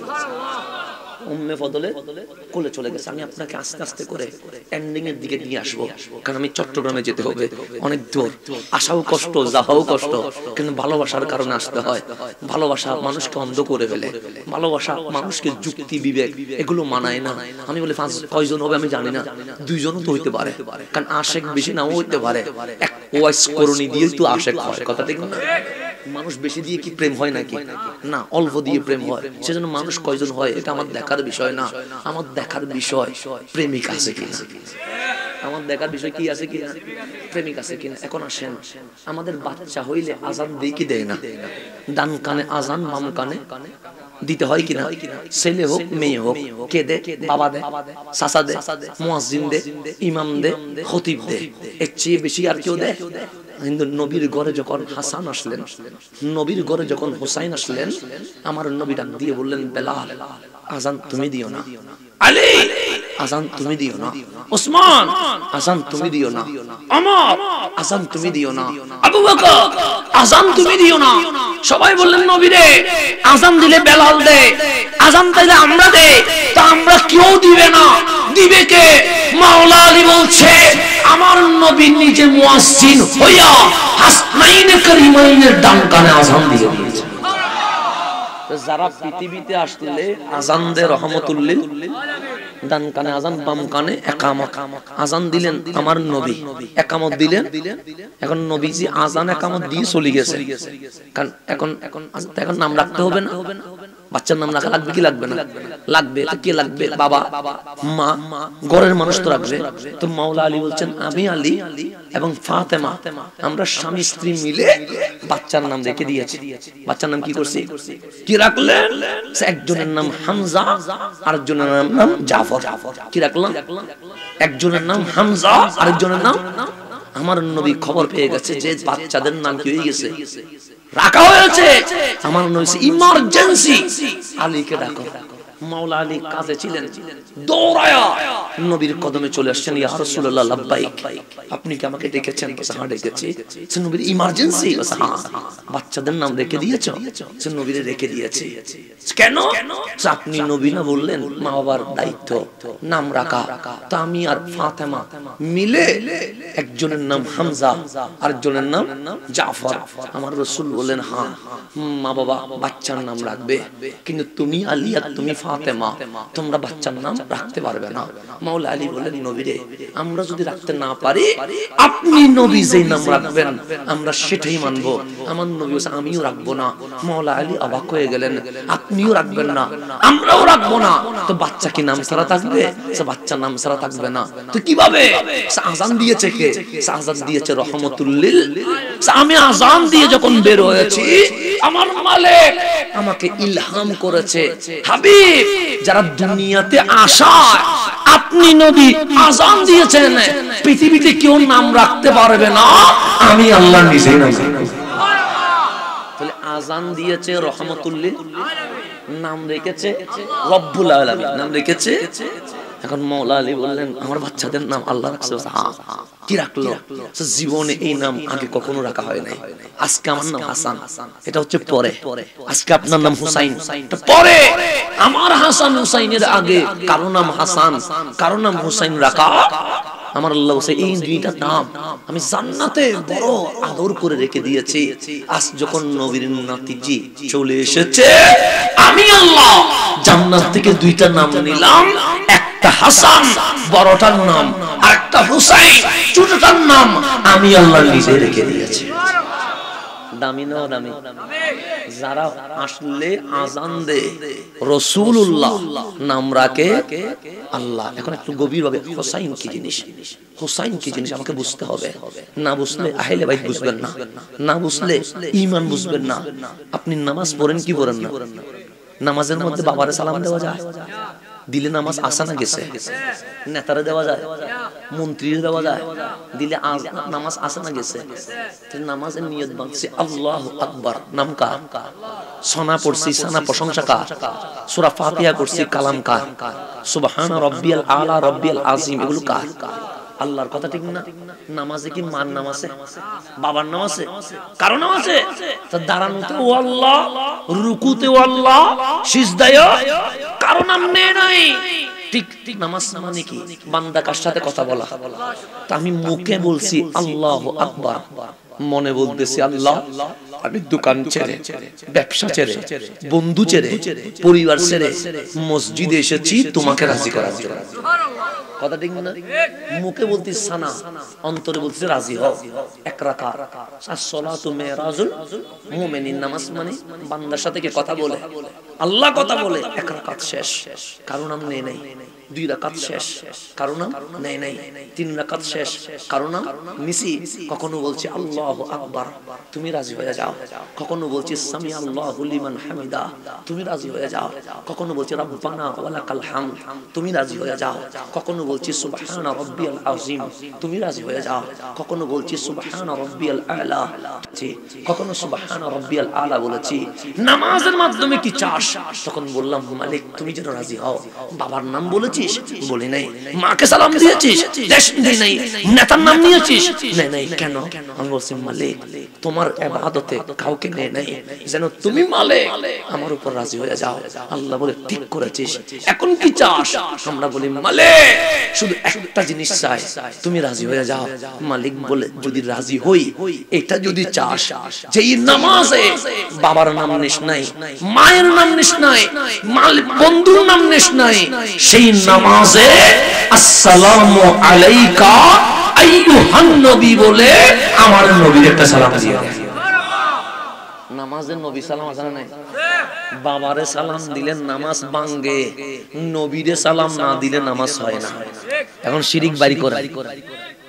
উম্মে ফদলের কোলে চলে গেছে। আমি আপনাকে আস্তে আস্তে করে এন্ডিং এর দিকে নিয়ে আসবো, কারণ আমি চট্টগ্রামে যেতে হবে, অনেক দূর, আসাও কষ্ট, যাওয়াও কষ্ট, কিন্তু ভালোবাসার কারণে আসতে হয়। ভালোবাসা মানুষকে অন্ধ করে ফেলে, ভালোবাসা মানুষকে যুক্তি বিবেক এগুলো মানায় না। আমি বলি কয়জন হবে আমি জানি না, দুইজনও তো হইতে পারে, কারণ আশেক বেশি নাও হইতে পারে। এক ওয়াইস করণী দিয়ে তো আশেক হয়, কথা ঠিক না? মানুষ বেশি দিয়ে কি প্রেম হয় নাকি? না, অল্প দিয়ে প্রেম হয়। সেজন্য মানুষ কয়জন হয় এটা আমার দেখার বিষয় না, আমার দেখার বিষয় প্রেমিক আছে কিনা। আমার দেখার বিষয় কি আছে কিনা, প্রেমিক আছে কিনা। এখন আসেন, আমাদের বাচ্চা হইলে আজান দেই কি দেয় না? ডান কানে আজান, বাম কানে দিতে হয় কিনা? ছেলে হোক মেয়ে হোক, কে দে? বাবা দে, চাচা দে, মুয়াজ্জিন দে, ইমাম দে, খতিব দে, এর চেয়ে বেশি আর কেউ দেয়? কিন্তু নবীর ঘরে যখন হাসান আসলেন, নবীর ঘরে যখন হুসাইন আসলেন, আমার নবী ডাক দিয়ে বললেন, বেলাল আজান তুমি দিও না, আলী আজান তুমি দিও না, ওসমান আজান তুমি দিও না, ওমর আজান তুমি দিও না, আবু বকর আজান তুমি দিও না। সবাই বললেন, নবী রে আজান দিলে বেলাল দে, আজান দিলে আমরা দে, তা আমরা কেউ দিবে না, দিবে কে? মাওলা আলী বলছে, আমার নবী নিজে মুয়াজ্জিন হইয়া হাসনাইনে করিমাইনের ডান কানে আজান দিয়ে দিয়েছে। যারা পৃথিবীতে আসলে আজান দে রহমতুল্লিল, ডান কানে আজান, বাম কানে একামত। আজান দিলেন আমার নবী, একামত দিলেন। এখন নবীজি আজান একামত দিয়ে চলে গেছে, কারণ এখন নাম রাখতে হবে না? বাচ্চার নাম রাখা লাগবে কি লাগবে না? লাগবে। তো কে লাগবে? বাবা, মা, ঘরের মানুষ তো রাখবে। তো মাওলা আলী বলছেন, আমি আলী এবং ফাতেমা আমরা স্বামী স্ত্রী মিলে বাচ্চার নাম রেখে দিয়েছি। বাচ্চার নাম কি করছি? কি রাখলেন? একজনের নাম হামজা, আরেকজনের নাম জাফর। কি রাখলাম? একজনের নাম হামজা, আরেকজনের নাম আমার নবী খবর পেয়ে গেছে যে বাচ্চাদের নাম কি হয়ে গেছে, রাখা হয়েছে। আমার নবী ইমার্জেন্সি আলীকে ডাকো। মাওলা আলী কাজে ছিলেন, দৌড়ায়া নবীর কদমে চলে আসছেন। ইয়া রাসূলুল্লাহ লাব্বাইক, আপনি কি আমাকে ডেকেছেন? হ্যাঁ ডেকেছি। নবীর ইমার্জেন্সি, হ্যাঁ। বাচ্চাদের নাম রেখে দিয়েছো? নবীরে রেখে দিয়েছি। কেন? আপনি নবী না বললেন মা বাবার দায়িত্ব নাম রাখা, তো আমি আর ফাতেমা মিলে একজনের নাম হামজা আর একজনের নাম জাফর। আমার রাসূল বললেন হ্যাঁ মা বাবা বাচ্চার নাম রাখবে, কিন্তু তুমি আলী আর তুমি ফাতেমা তোমরা বাচ্চার নাম রাখতে পারবে না। মাওলা আলী বলেন নবীরে আমরা যদি রাখতে না পারি আপনি নবী যেই নাম রাখবেন আমরা সেটাই মানবো। আমার নবী বলেন আমিও রাখবো না। মাওলা আলী অবাক হয়ে গেলেন, আপনিও রাখবেন না আমরাও রাখবো না, তো বাচ্চা কি নাম ছাড়া থাকবে? বাচ্চার নাম ছাড়া থাকবে না তো কিভাবে? আযান দিয়েছে কে? আযান দিয়েছে রহমতুল্লিল। আমি আযান দিয়ে যখন বের হয়েছি আমার মালিক আমাকে ইলহাম করেছে, হাবিব যারা দুনিয়াতে আসায় আপনি নবী আযান দিয়েছেন, পৃথিবীতে কেউ নাম রাখতে পারবে না, আমি আল্লাহ নিজেই নাম রাখব। তাহলে আযান দিয়েছে রহমতুল্লিল, নাম রেখেছে রব্বুল আলামিন, নাম রেখেছে। এখন মাওলা আলী বললেন আমার বাচ্চাদের নাম আল্লাহ রাখছে। কি রাখলো? জীবনে এই নাম আগে কখনো রাখা হয় নাই। আজকে আমার নাম হাসান, এটা হচ্ছে পরে। আজকে আপনার নাম হুসাইন, এটা পরে। আমার হাসান হুসাইনের আগে কারো নাম হাসান কারো নাম হুসাইন রাখা আমার আল্লাহ বলেছে এই দুইটা নাম আমি জান্নাতে বড় আদর করে রেখে দিয়েছি। আজ যখন নবীর নাতিজি চলে এসেছে আমি আল্লাহ জান্নাত থেকে দুইটা নাম নিলাম, একটা হাসান বড়টার নাম আর একটা হুসাইন ছোটটার নাম আমি আল্লাহ নিজে রেখে দিয়েছি। দামি না দামি? যারা আসলে আযান দে রাসূলুল্লাহ নাম রাখে আল্লাহ। এখন একটু গভীর ভাবে হুসাইন কি জিনিস, হুসাইন কি জিনিস আমাকে বুঝতে হবে। না বুঝলে আহলে বাইত বুঝবেন না, না বুঝলে ঈমান বুঝবেন না। আপনি নামাজ পড়েন কি পড়েন না? নামাজের মধ্যে বাবারে সালাম দেওয়া যায়? দিলে নামাজ আসে না গেছে? নেতারে দেওয়া যায়, মন্ত্রীর দেওয়া যায়, দিলে নামাজ আসে না গেছে? নামাজের নিয়ত বাঁধছে আল্লাহু আকবার, নাম কার? সনা পড়ছি, সানা প্রশংসা কার? সূরা ফাতিহা করছি, কালাম কার? সুবহান রাব্বিয়াল আলা রাব্বিয়াল আযীম, এগুলো কার? আল্লাহর কথা, ঠিক না? নামাজে কি মার নাম আছে, বাবার নাম আছে, কারো নাম আছে? তো দাঁড়ানোতে ও আল্লাহ, রুকুতে ও আল্লাহ, সিজদায় কারো নাম নাই। ঠিক ঠিক নামাজ মানে কি? বান্দা কার সাথে কথা বলা। তা আমি মুখে বলছি আল্লাহু আকবার, মনে বলতেছি আল্লাহ আমি দোকান ছেড়ে, ব্যবসা ছেড়ে, বন্ধু ছেড়ে, পরিবার ছেড়ে মসজিদে এসেছি তোমাকে রাজি করার জন্য। কথা ঠিক না? মুখে বলতিস সানা, অন্তরে বলতিস রাজি হও। এক রাকাত as-salatu mi'rajul মুমিনিন, নামাজ মানে বান্দার সাথে কে কথা বলে, আল্লাহ কথা বলে। এক রাকাত শেষ, কারো নাম নেই নাই। দুই রাকাত শেষ, কারো নাম নেই নাই। তিন রাকাত শেষ, কারো নাম নিছি। কখনো বলছি আল্লাহু আকবার, তুমি রাজি হয়ে যাও। কখনো বলছি সামি আল্লাহু লিমান হামিদা, তুমি রাজি হয়ে যাও। কখনো বলছি রাব্বানা ওয়ালাকাল হামদ, তুমি রাজি হয়ে যাও। কখনো বলছি সুবহান রাব্বিয়াল আযীম, তুমি রাজি হয়ে যাও। কখনো বলছি সুবহান রাব্বিয়াল আ'লা, কখনো সুবহান রাব্বিয়াল আ'লা বলেছি। নামাজের মাধ্যমে কি চাস? তখন বললাম মালিক তুমি যেন রাজি হও। বাবার নাম বলেছিস? বলি নাই। মাকে সালাম দিয়েছিস? দেশ নেই নাই। নেতার নাম নিয়েছিস? নেই নাই। কেন? আমি বলছি মালিক তোমার ইবাদতে কাউকে নেই নাই, যেন তুমি মালিক আমার উপর রাজি হয়ে যাও। আল্লাহ বলে ঠিক করেছিস, এখন কি চাস? আমরা বলি মালিক শুধু একটা জিনিস চাই, তুমি রাজি হয়ে যাও। মালিক বলে যদি রাজি হই, এটা যদি চাস, যেই নামাজে বাবার নাম নিস নাই, মায়ের নাম নিস নাই, বন্ধুর নাম নিস নাই, সেই নামাজে আসসালামু আলাইকা আইয়ুহান নবী বলে আমার নবীর একটা সালাম দিয়ে দে। নামাজে নবী সালাম আছে না নাই? বাবারে সালাম দিলে নামাজ ভাঙে, নবীরে সালাম না দিলে নামাজ হয় না। এখন শিরিক বাড়ি করে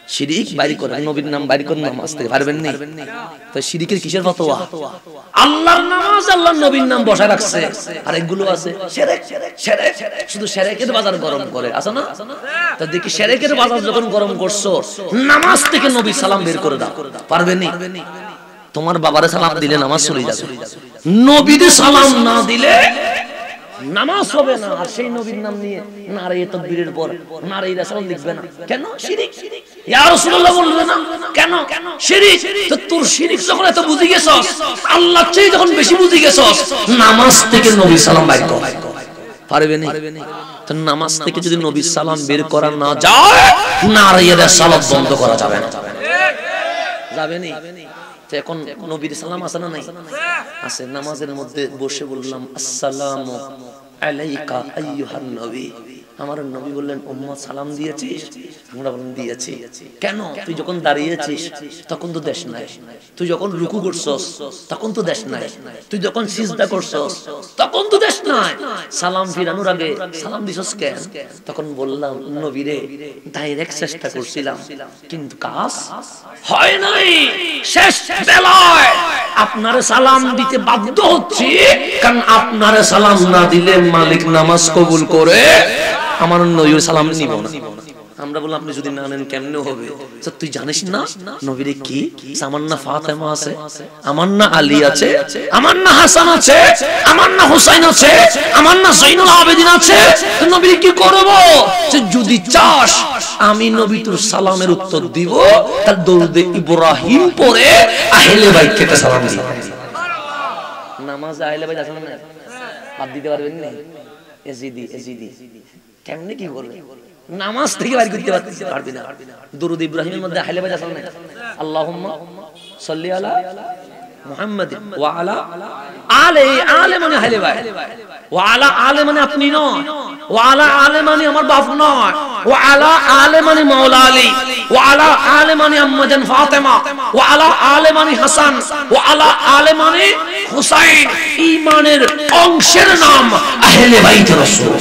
শিরিক বাইরে করেন, নবীর নাম বাইরে করেন নামাজ থেকে, পারবেন না? তো শিরিকের কিসের ফতোয়া? আল্লাহর নামাজ আল্লাহর নবীর নাম বসায় রাখছে, আর এগুলো আছে শিরক। শিরক শুধু শিরকের বাজার গরম করে, আছে না? তো দেখি শিরকের বাজার যখন গরম করছো, নামাজ থেকে নবীর সালাম বের করে দাও, পারবেন না? তোমার বাবারে সালাম দিলে নামাজ চলে যাবে, নবীরে সালাম না দিলে নামাজ হবে না। আর সেই নবীর নাম নিয়ে নারে তাকবীরের পর নারে রাসূল লিখবে না কেন? শিরিক। ইয়া রাসূলুল্লাহ বলবে না কেন? শিরিক। তো তোর শিরিক যখন এত বুঝি গেছস, আল্লাহর চেয়ে যখন বেশি বুঝি গেছস, নামাজ থেকে নবীর সালাম বাইর কর, পারবে না? তো নামাজ থেকে যদি নবীর সালাম বের করা না যায়, নারে রাসূল বন্ধ করা যাবে না, যাবে না? এখন নবীর সালাম আছে না নাই? আছে। নামাজের মধ্যে বসে বললাম আসসালামু আলাইকা আইয়ুহান নবী, আমার নবী বললেন উম্মত সালাম দিয়েছিস? আমরা বললাম দিয়েছি। কেন? তুই যখন দাঁড়িয়েছিস তখন তো দেশ নাই, তুই যখন রুকু করছস তখন তো দেশ নাই, তুই যখন সিজদা করছস তখন তো দেশ নাই, সালাম ফিরানোর আগে সালাম দিছস কেন? তখন বললাম নবীরে ডাইরেক্ট চেষ্টা করছিলাম কিন্তু কাজ হয় নাই, শেষ বেলায় আপনারে সালাম দিতে বাধ্য হচ্ছি, কারণ আপনারে সালাম না দিলে মালিক নামাজ কবুল করে আমার নবীর সালাম নিব না। আমরা বললাম আপনি যদি না নেন কেমনে হবে? তুই জানিস না নবীরে কি? আমার না ফাতেমা আছে, আমার না আলী আছে, আমার না হাসান আছে, আমার না হুসাইন আছে, আমার না জৈনুল আবেদিন আছে, তো নবীরে কি করব? যদি চাস আমি নবী তোর সালামের উত্তর দিব, তার দরুদে ইব্রাহিম পড়ে আহলে বাইতকে সালাম দিব। নামাজ আহলে বাইত আছে না? বাদ দিতে পারবেন না? এজিদি এজিদি কেমনে কি করবে? নামাজ থেকে বাইর করতে পারবি না। দরুদ ইব্রাহিমের মধ্যে আহলে বাইত আছে না? আল্লাহুম্মা সাল্লি আলা মুহাম্মাদিন ওয়া আলা আলে, আলে মানে আহলে বাইত, ওয়া আলা আলে মানে আপনি নয়, ওয়া আলা আলে মানে আমার বাপ নয়, ওয়া আলা আলে মানে মাওলা আলী, ওয়া আলা আলে মানে আম্মা জান ফাতেমা, ওয়া আলা আলে মানে হাসান, ওয়া আলা আলে মানে হুসাইন। ঈমানের অংশের নাম আহলে বাইত রাসূল।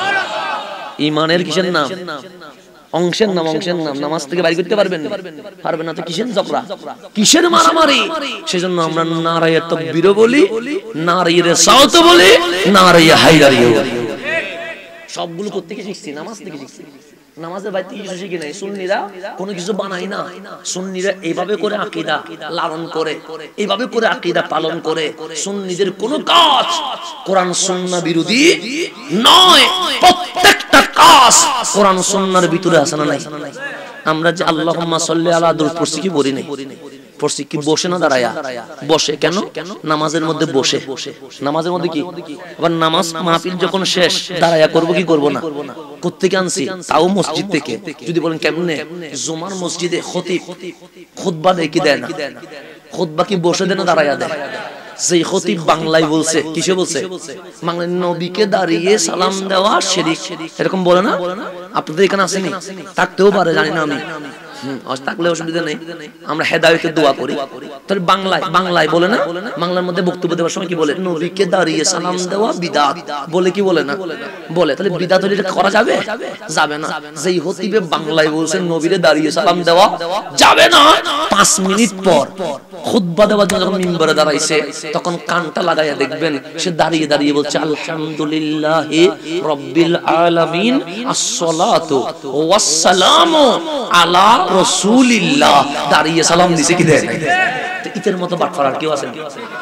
ঈমানের কিসের নাম? অংশের নাম, অংশের নাম। নামাজ থেকে বাইর করতে পারবেন না? পারবেন না তো কিসের ঝগড়া, কিসের মারামারি? সেজন্য আমরা নারায়ে তাকবীর বলি, নারায়ে রিসালাত বলি, নারায়ে হায়দারিও বলি। সবগুলো করতে কি শিখছি? নামাজ থেকে শিখছি। নামাজের বাইরে কিছু শিখি নাই। সুন্নিরা কোনো কিছু বানাই না, সুন্নিরা এইভাবে করে আকীদা লালন করে, এইভাবে করে আকীদা পালন করে। সুন্নিদের কোনো কাজ কোরআন সুন্নাহ বিরোধী নয়, প্রত্যেকটা কাজ কোরআন সুন্নাহর ভিতরে আছে না নাই? আমরা যে আল্লাহুম্মা সাল্লি আলা দুরূদ পড়ছি কি বলি নাই? পড়ছি কি বসে না দাঁড়ায়া? বসে। কেন? নামাজের মধ্যে বসে। নামাজের মধ্যে কি? আবার নামাজ মাহফিল যখন শেষ দাঁড়ায়া করব কি করব না? কোত্থেকে আনছি? তাও মসজিদ থেকে। যদি বলেন কেমনে? জুমার মসজিদে খতিব খুতবা দেয় কি দেয় না? খুতবা কি বসে দেয় না দাঁড়ায়া দেয়? যেই খতিব বাংলায় বলছে, কিসে বলছে? বাংলায় নবীকে দাঁড়িয়ে সালাম দেওয়া শিরক, এরকম বলে না? আপনাদের এখানে আসেনি? থাকতেও পারে, জানি না আমি। থাকলে অসুবিধা নেই, আমরা হেদায়েতের দোয়া করি। তাহলে বাংলায় বলে না? বাংলার মধ্যে বক্তব্য দেওয়ার সময় কি বলে? নবীকে দাঁড়িয়ে সালাম দেওয়া বিদআত বলে, কি বলে না? বলে। তাহলে বিদআত হলে এটা করা যাবে? যাবে না। যেই খতিবে বাংলায় বলছেন নবীরে দাঁড়িয়ে সালাম দেওয়া যাবে না, 5 মিনিট পর খুতবা দেওয়ার জন্য যখন মিম্বরে দাঁড়াইছে তখন কানটা লাগাইয়া দেখবেন সে দাঁড়িয়ে দাঁড়িয়ে বলছে আলহামদুলিল্লাহি রাব্বিল আলামিন আসসালাতু ওয়াসসালামু আলা রাসূলিল্লাহ। দাঁড়িয়ে সালাম দিছে কি দেয়? তো ইতের মতো বাটফার আর কেউ আছে না?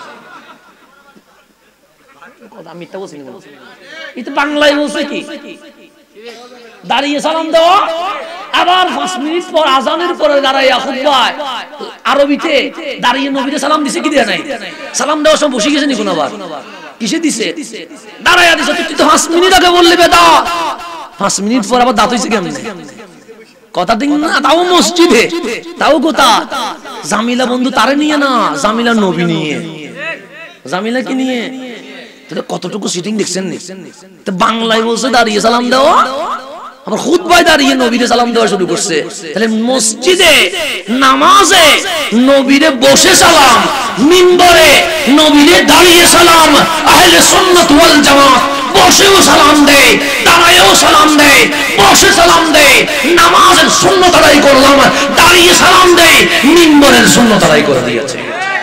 কথা আমি মিথ্যা বলছি না? এটা বাংলায় বলছে কি? দাঁড়িয়ে সালাম দেওয়া। আবার 5 মিনিট পর আজানের পরে দাঁড়াইয়া খুতবায় আরবিতে দাঁড়িয়ে নবীকে সালাম দিছে কি দেয় নাই? সালাম দেওয়ার সময় বসে গেছে নি কোন? আবার কিসে দিছে? দাঁড়াইয়া দিছে। তুই তো 5 মিনিট আগে বললি বেদাত, 5 মিনিট পর আবার দাঁত হইছে কেমনে? কথা দিন না, তাও মসজিদে, তাও কোথা? জামিলা বন্ধু তারে নিয়ে না, জামিলা নবী নিয়ে। জামিলা কি নিয়ে? তাহলে কতটুকু সিটিং দেখছেন নি? তো বাংলায় বলছে দাঁড়িয়ে সালাম দেওয়া, আবার খুতবায় দাঁড়িয়ে নবীরে সালাম দেওয়া শুরু করছে। তাহলে মসজিদে নামাজে নবীরে বসে সালাম, মিম্বরে নবীরে দাঁড়িয়ে সালাম। আহলে সুন্নাত ওয়াল জামাত বসেও সালাম দেয়, দাঁড়ায়ও সালাম দেয়, বসে সালাম দেয়, নামাজের সুন্নাত আদায় করলাম, দাঁড়িয়ে সালাম দেয়, মিম্বরের সুন্নাত আদায় করে দিয়েছে।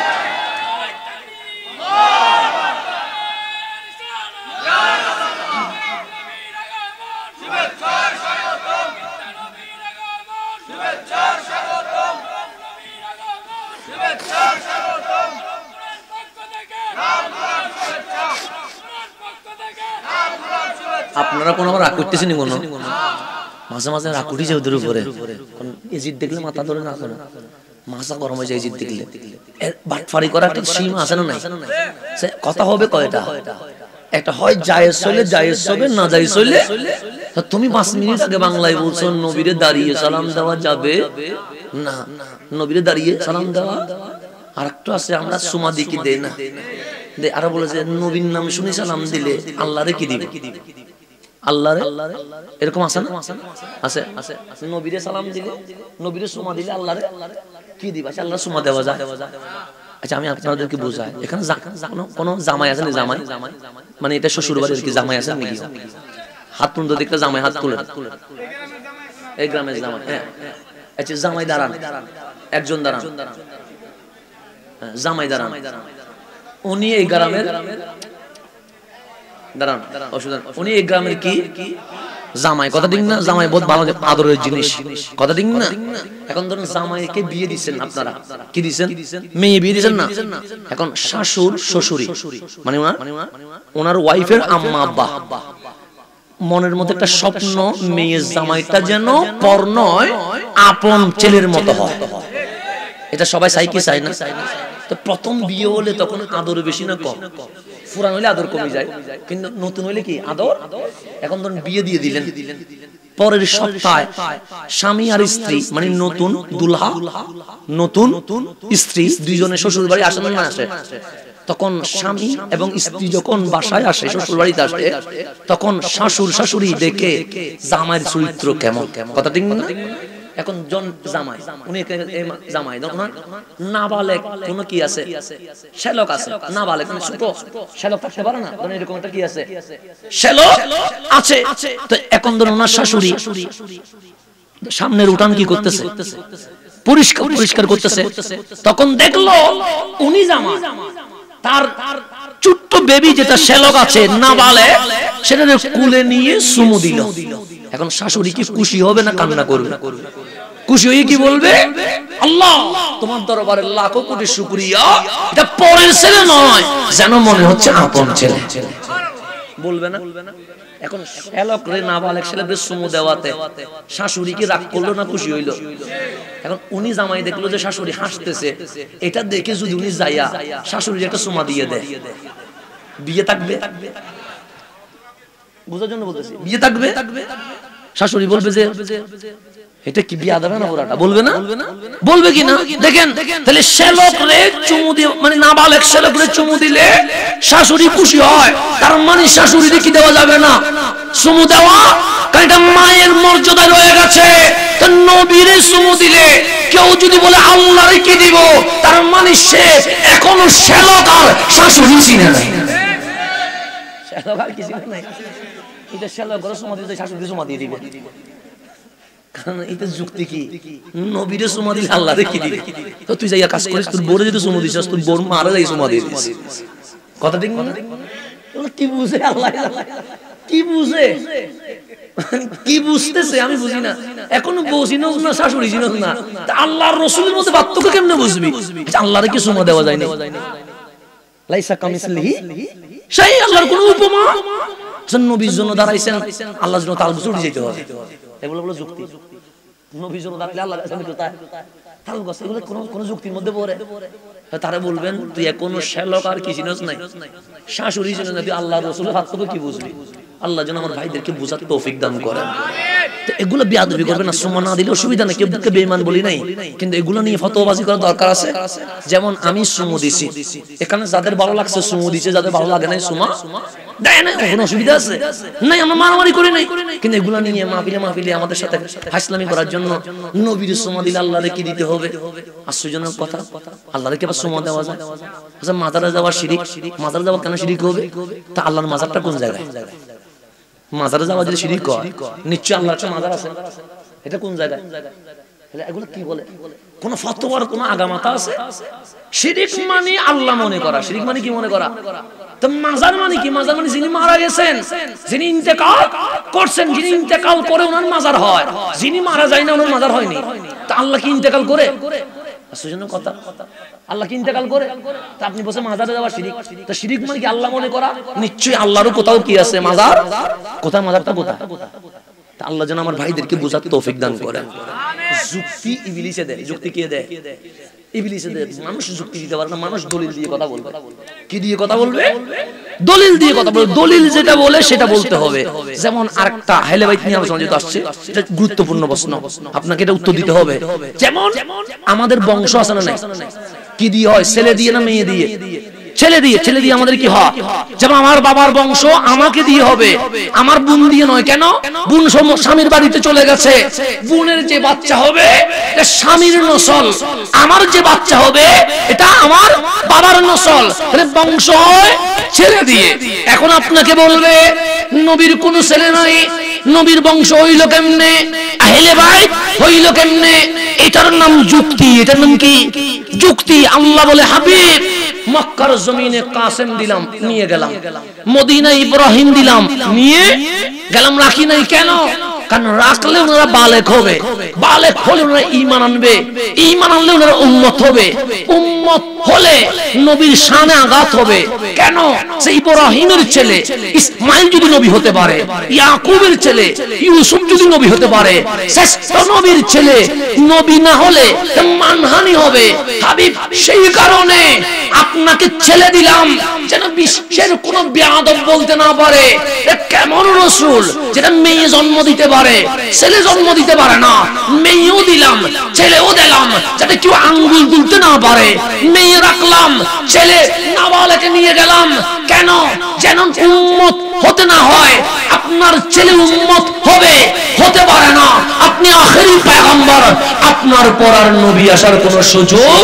আপনারা কোন আবার রাগ করতেছেন কোন? মাঝে মাঝে রাগ উঠি যায় ওদের উপরে, এজিদ দেখলে মাথা ধরে না করে, মাথা গরম হয়ে যায় এজিদ দেখলে। বাটফারি করা একটা সীমা আছে না নাই? কথা হবে কয়টা? একটা হয় জায়েজ হইলে জায়েজ হবে, না জায়েজ হইলে। তুমি 5 মিনিট আগে বাংলায় বলছো নবীরে দাঁড়িয়ে সালাম দেওয়া যাবে না, নবীরে দাঁড়িয়ে সালাম দেওয়া। আর একটা আছে আমরা সুমা দি কি দেই না, আর বলে যে নবীর নাম শুনে সালাম দিলে আল্লাহরে কি দিবে, আল্লাহরে, এরকম আছে না? আছে আছে। নবীরে সালাম দিলে, নবীরে সুমা দিলে আল্লাহরে কি দিবা? আল্লাহ সুমা দেওয়া যায়। আচ্ছা আমি আপনাদেরকে বোঝাই, এখানে কোন জামাই আছে না? জামাই মানে এটা শ্বশুর বাড়ির কি জামাই আছে নাকি? হাত তুলতে দেখলে জামাই হাত তুলে, এই গ্রামের জামাই। হ্যাঁ আচ্ছা, জামাই দাঁড়ান, একজন দাঁড়ান, জামাই দাঁড়ান, উনি এই গ্রামের দাঁড়ান, উনি এই গ্রামের কি জামাই, কথা ঠিক না? জামাই বহুত ভালো আদরের জিনিস, কথা ঠিক না? এখন ধরুন জামাইকে বিয়ে দিচ্ছেন আপনারা, কি দিচ্ছেন? মেয়ে বিয়ে দিচ্ছেন না? এখন শাশুড় শ্বশুরি মানে ওনার ওয়াইফের আম্মা আব্বা, মনের মধ্যে একটা স্বপ্ন, মেয়ের জামাইটা যেন পর নয় আপন ছেলের মতো হয়। এটা সবাই চাই কি চাই না? তো প্রথম বিয়ে হলে তখন আদর বেশি না কম? পুরান হইলে আদর কমে যায়, কিন্তু নতুন হইলে কি আদর? এখন ধরুন বিয়ে দিয়ে দিলেন, পরের সপ্তাহে স্বামী আর স্ত্রী মানে নতুন দুলহা নতুন স্ত্রী দুইজনে শ্বশুর বাড়ি আসেন না আসে? তখন স্বামী এবং স্ত্রী যখন বাসায় আসে, শ্বশুর বাড়িতে আসে, তখন শাশুড় শাশুড়ি দেখে জামাইয়ের চরিত্র কেমন, কথা ঠিক না? এখন জন জামাই, উনি জামাই নাবালেক, কোন কি আছে শ্যালক আছে, নাবালেক মানে ছোট শ্যালক থাকতে পারে না, এরকম একটা কি আছে শ্যালক আছে। তো এখন ধরুন ওনার শাশুড়ি সামনের উঠান কি করতেছে, পরিষ্কার পরিষ্কার করতেছে, তখন দেখলো উনি জামাই, তার ছোট্ট বেবি যেটা শ্যালক আছে নাবালেক, সেটা কুলে নিয়ে চুমু দিল। এখন শাশুড়ি কি খুশি হবে না কান্না করবে? খুশি হয়ে কি বলবে? আল্লাহ তোমার দরবারে লাখো কোটি শুকরিয়া, এটা পরের ছেলে নয়, যেন মনে হচ্ছে আপন ছেলে, বলবে না? এখন শ্যালক রে নাবালেক ছেলেদের চুমু দেওয়াতে শাশুড়ি কি রাগ করলো না খুশি হইলো? এখন উনি জামাই দেখলো যে শাশুড়ি হাসতেছে, এটা দেখে যদি উনি যাইয়া শাশুড়ির একটা চুমা দিয়ে দেয়, বিয়ে থাকবে? বুঝার জন্য বলতেছি, বিয়ে থাকবে? শাশুড়ি বলবে যে এটা কি বিয়া দেবে না ওরাটা, বলবে না? বলবে কি না? দেখেন তাহলে শ্যালক রে চুমু দিয়ে মানে নাবালেক শ্যালক রে চুমু দিলে শাশুড়ি খুশি হয়, তার মানে শাশুড়িকে কি দেওয়া যাবে না চুমু দেওয়া, কারণ এটা মায়ের মর্যাদা রয়ে গেছে। তো নবীরে চুমু দিলে কেউ যদি বলে আল্লাহরে কি দিব, তার মানে সে এখনো শ্যালক আর শাশুড়ি চিনে নাই, শ্যালক আর কি চিনে নাই। এটা শ্যালক করে চুমা দিতে শাশুড়ি চুমা দিয়ে দিবে, কারণ এটা যুক্তি কি? নবীরে চুমা দিলে আল্লাহরে কি দিবে? তো তুই যাইয়া কাজ করিস, তোর বউরে যদি চুমা দিছিস, তোর বউর মারে যাই চুমা দিয়ে দিস, কথা ঠিক না? কি বুঝে আল্লাহ, কি বুঝে, কি বুঝতেছে আমি বুঝি না, এখনো বউ চিনোস না, শাশুড়ি চিনোস না, আল্লাহর রাসূলের মধ্যে পার্থক্য কেমনে বুঝবি? আল্লাহরে কি চুমা দেওয়া যায় না? লাইসা কামিসলিহি শাই, আল্লাহর কোনো উপমা। নবীর জন্য দাঁড়াইছেন, আল্লাহর জন্য তাল ছুটি যেতে হবে, এগুলো বলে যুক্তি। নবীর জন্য দাঁড়াইলে আল্লাহর কাছে কোথায় তাল গাছ, এগুলো কোন যুক্তির মধ্যে পড়ে? তারা বলবেন তুই এখনো শ্যালক আর কি চিনস নাই, শাশুড়ি চিনস না, তুই আল্লাহর রাসূলের পার্থক্য কি বুঝবি? আল্লাহ যেন আমার ভাইদেরকে বোঝার তৌফিক দান করেন। এগুলো বেয়াদবি করবে না, সুমা না দিলে অসুবিধা নেই, কেউ বেঈমান বলি নাই, কিন্তু এগুলো নিয়ে ফতোয়াবাজি করার দরকার আছে। যেমন আমি সুমু দিছি, এখানে যাদের ভালো লাগছে সুমু দিছে, যাদের ভালো লাগে নাই সুমা দেয় না, কোনো অসুবিধা আছে নাই, আমরা মারামারি করি নাই। কিন্তু এগুলো নিয়ে মাহফিলে আমাদের সাথে হাসলামি করার জন্য নবীর সুমা দিলে আল্লাহরে কি দিতে হবে? আশ্চর্যজনক কথা, আল্লাহরে কি আবার সুমা দেওয়া যায়? আচ্ছা মাজারে যাওয়া শিরিক, মাজারে যাওয়া কেন শিরিক হবে? তা আল্লাহর মাজারটা কোন জায়গায়? মাজারে যাওয়া যদি শিরিক হয়, নিশ্চয়ই আল্লাহর একটা মাজার আছে, এটা কোন জায়গায়? এগুলো কি বলে? কোন ফতোয়ার কোন আগামাতা আছে? শিরিক মানে আল্লাহ মনে করা, শিরিক মানে কি মনে করা? তো মাজার মানে কি? মাজার মানে যিনি মারা গেছেন, যিনি ইন্তেকাল করছেন, যিনি ইন্তেকাল করে ওনার মাজার হয়, যিনি মারা যায় না ওনার মাজার হয়নি। তা আল্লাহ কি ইন্তেকাল করে? আশ্চর্যজনক কথা, আল্লাহ কি ইন্তেকাল করে? তা আপনি বলছেন মাজারে যাওয়া শিরিক, তো শিরিক মানে কি আল্লাহ মনে করা? নিশ্চয়ই আল্লাহরও কোথাও কি আছে মাজার, কোথায় মাজারটা কোথায়? তা আল্লাহ যেন আমার ভাইদেরকে বোঝার তৌফিক দান করেন। যুক্তি ইবলিসে দেয়, যুক্তি কে দেয়? ইবলিসে দেয়। মানুষ যুক্তি দিতে পারে না, মানুষ দলিল দিয়ে কথা বলবে। কি দিয়ে কথা বলবে? দলিল দিয়ে কথা বলবে। দলিল যেটা বলে সেটা বলতে হবে। যেমন আরেকটা আহলে বাইত নিয়ে আলোচনা যেটা আসছে, এটা গুরুত্বপূর্ণ প্রশ্ন, আপনাকে এটা উত্তর দিতে হবে। যেমন আমাদের বংশ আছে না নাই? কি দিয়ে হয়? ছেলে দিয়ে না মেয়ে দিয়ে? ছেলে দিয়ে। ছেলে দিয়ে আমাদের কি হয়? যেমন আমার বাবার বংশ আমাকে দিয়ে হবে, আমার বোন দিয়ে নয়। কেন? বোন স্বামীর বাড়িতে চলে গেছে, বোনের যে বাচ্চা হবে এটা স্বামীর নসল, আমার যে বাচ্চা হবে এটা আমার বাবার নসল। তাহলে বংশ হয় ছেলে দিয়ে। এখন আপনাকে বলবে নবীর কোন ছেলে নাই, নবীর বংশ হইল কেমনে, আহলে বাইত হইল কেমনে? এটার নাম যুক্তি। এটার নাম কি? যুক্তি। আল্লাহ বলে হাবিব মক্কার জমিনে কাসেম দিলাম, নিয়ে গেলাম, মদিনায় ইব্রাহিম দিলাম, নিয়ে গেলাম, রাখি নাই। কেন? কারণ রাখলে ওনারা বালেক হবে, বালেক হলে ওনারা ঈমান আনবে, ঈমান আনলে ওনারা উম্মত হবে, উম্মত হলে নবীর শানে আঘাত হবে। কেন? সে ইব্রাহিমের ছেলে ইসমাইল যদি নবী হতে পারে, ইয়াকুবের ছেলে ইউসুফ যদি নবী হতে পারে, শ্রেষ্ঠ নবীর ছেলে নবী না হলে মানহানি হবে। হাবিব সেই কারণে আপনাকে ছেলে দিলাম যেন বিশ্বের কোন বেয়াদব বলতে না পারে কেমন রাসূল, যেটা মেয়ে জন্ম দিতে পারে, ছেলে জন্ম দিতে পারে না। মেয়েও দিলাম, ছেলেও দিলাম, যাতে কেউ আঙ্গুল তুলতে না পারে। মেয়ে রাখলাম, ছেলে নাবালেকে নিয়ে গেলাম। কেন? যেন উম্মত হতে না হয়। আপনার ছেলে উম্মত হবে, হতে পারে না। আপনি আখেরি পয়গম্বর, আপনার পর আর নবী আসার কোন সুযোগ,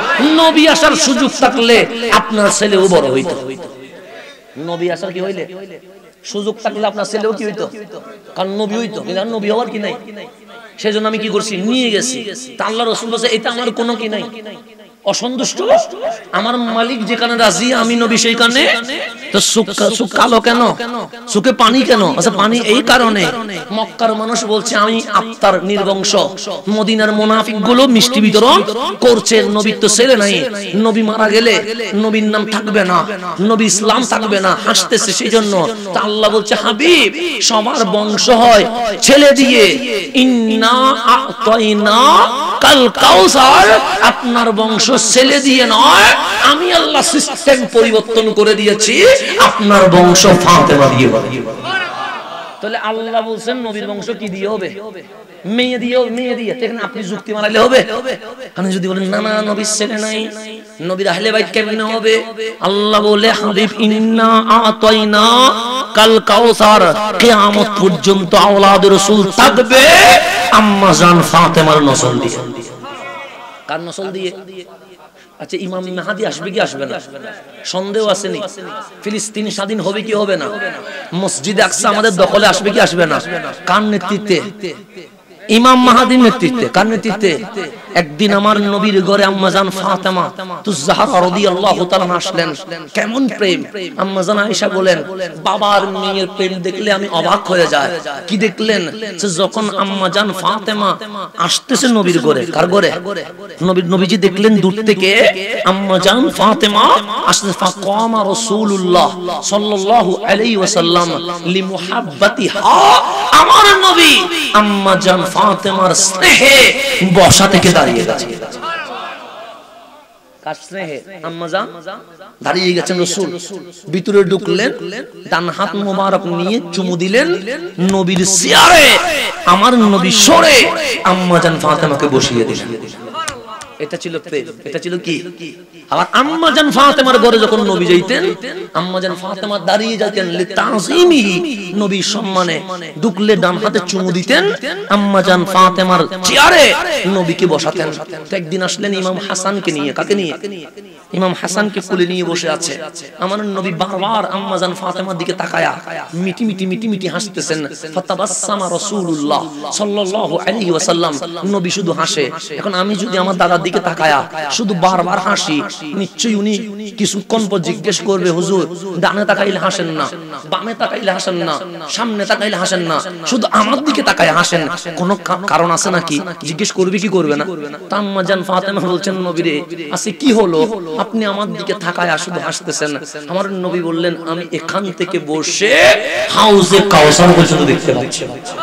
নবী আসার সুযোগ থাকলে আপনার ছেলেও বড় হইতো। নবী আসার কি হইলে সুযোগ থাকলে আপনার ছেলেও কি হইতো? কারণ নবী হইতো, কিন্তু নবী হওয়ার কি নাই। সেজন্য আমি কি করছি? নিয়ে গেছি। তা আল্লাহ রাসূল বলেছে এটা আমার কোনো কি নাই, অসন্তুষ্ট। আমার মালিক যেখানে রাজি, আমি নবী সেইখানে। তো সুখ কালো কেন? সুখে পানি কেন? আচ্ছা পানি এই কারণে মক্কার মানুষ বলছে আমি আত্মার নির্বংশ। মদিনার মুনাফিক গুলো মিষ্টি বিতরণ করছে। নবীর তো ছেলে নাই, নবী মারা গেলে নবীর নাম থাকবে না, নবী ইসলাম থাকবে না, হাসতেছে। সেই জন্য তা আল্লাহ বলছে হাবিব সবার বংশ হয় ছেলে দিয়ে। ইন্না আতাইনা কাল কাউসার, আপনার বংশ ছেলে দিয়ে নয়, আমি আল্লাহ সিস্টেম পরিবর্তন করে দিয়েছি, আপনার বংশ ফাতেমা দিয়ে হবে। তাহলে আল্লাহ বলছেন নবীর বংশ কি দিয়ে হবে? মেয়ে দিয়ে। মেয়ে দিয়ে এখানে আপনি যুক্তি মারাইলে হবে? আপনি যদি বলেন না না নবীর ছেলে নাই, নবীর আহলে বাইত কেমনে হবে? আল্লাহ বলে হাবিব ইন্না আতাইনা কাল কাউসার, কিয়ামত পর্যন্ত আওলাদ রাসূল থাকবে আম্মা জান ফাতেমার নসল দিয়ে। কার নসল দিয়ে? আচ্ছা ইমাম মাহদি আসবে কি আসবে না? সন্দেহ আছে নি? ফিলিস্তিন স্বাধীন হবে কি হবে না? মসজিদে আকসা আমাদের দখলে আসবে কি আসবে না? কার নেতৃত্বে? ইমাম মাহদির নেতৃত্বে। কার নেতৃত্বে? একদিন আমার নবীর ঘরে আম্মা জান ফাতেমা তুজহারা রাদিয়াল্লাহু তাআলা আসলেন। কেমন প্রেম! আম্মা জান আয়েশা বলেন বাবার মেয়ের প্রেম দেখলে আমি অবাক হয়ে যাই। কি দেখলেন? যখন আম্মা জান ফাতেমা আসতেছে নবীর ঘরে। কার ঘরে? নবীজি দেখলেন দূর থেকে আম্মা জান ফাতেমা আসতেছে। ফাকামা রাসূলুল্লাহ সাল্লাল্লাহু আলাইহি ওয়াসাল্লাম লিমুহাব্বাতিহা, আমার নবী আম্মা জান ফাতেমার স্নেহে বসা থেকে দাঁড়িয়ে গেছে। কার স্নেহে? আম্মা জান দাঁড়িয়ে গেছেন রাসূল, ভিতরে ঢুকলেন, ডান হাত মোবারক নিয়ে চুমু দিলেন, নবীর চেয়ারে আমার নবী সরে আম্মা জান ফাতেমাকে বসিয়ে দিলেন। এটা ছিল প্রেম, এটা ছিল কি? আবার আম্মা জান ফাতেমার ঘরে যখন নবী যাইতেন, আম্মা জান ফাতেমা দাঁড়িয়ে যেতেন লিতাযিমিহি, নবীর সম্মানে ঢুকলে ডান হাতে চুমু দিতেন, আম্মা জান ফাতেমার চেয়ারে নবীকে বসাতেন। তো একদিন আসলেন ইমাম হাসানকে নিয়ে। কাকে নিয়ে? ইমাম হাসানকে কোলে নিয়ে বসে আছে। আমার নবী বারবার আম্মা জান ফাতেমার দিকে তাকায়া মিটি মিটি মিটি মিটি হাসতেছেন। ফাতাবাসসামা রাসূলুল্লাহ সাল্লাল্লাহু আলাইহি ওয়াসাল্লাম, নবী শুধু হাসে। এখন আমি যদি আমার দাদার দিকে তাকায়া শুধু বারবার হাসি, নিশ্চয়ই উনি কিছুক্ষণ পর জিজ্ঞেস করবে, হুজুর ডানে তাকাইলে হাসেন না, বামে তাকাইলে হাসেন না, সামনে তাকাইলে হাসেন না, শুধু আমার দিকে তাকায় হাসেন, কোনো কারণ আছে নাকি? জিজ্ঞেস করবে কি করবে না? তা আম্মা জান ফাতেমা বলছেন, নবীরে আছে কি হলো, আপনি আমার দিকে তাকায়া শুধু হাসতেছেন? আমার নবী বললেন, আমি এখান থেকে বসে হাউজে কাউসার পর্যন্ত দেখতে পাচ্ছি।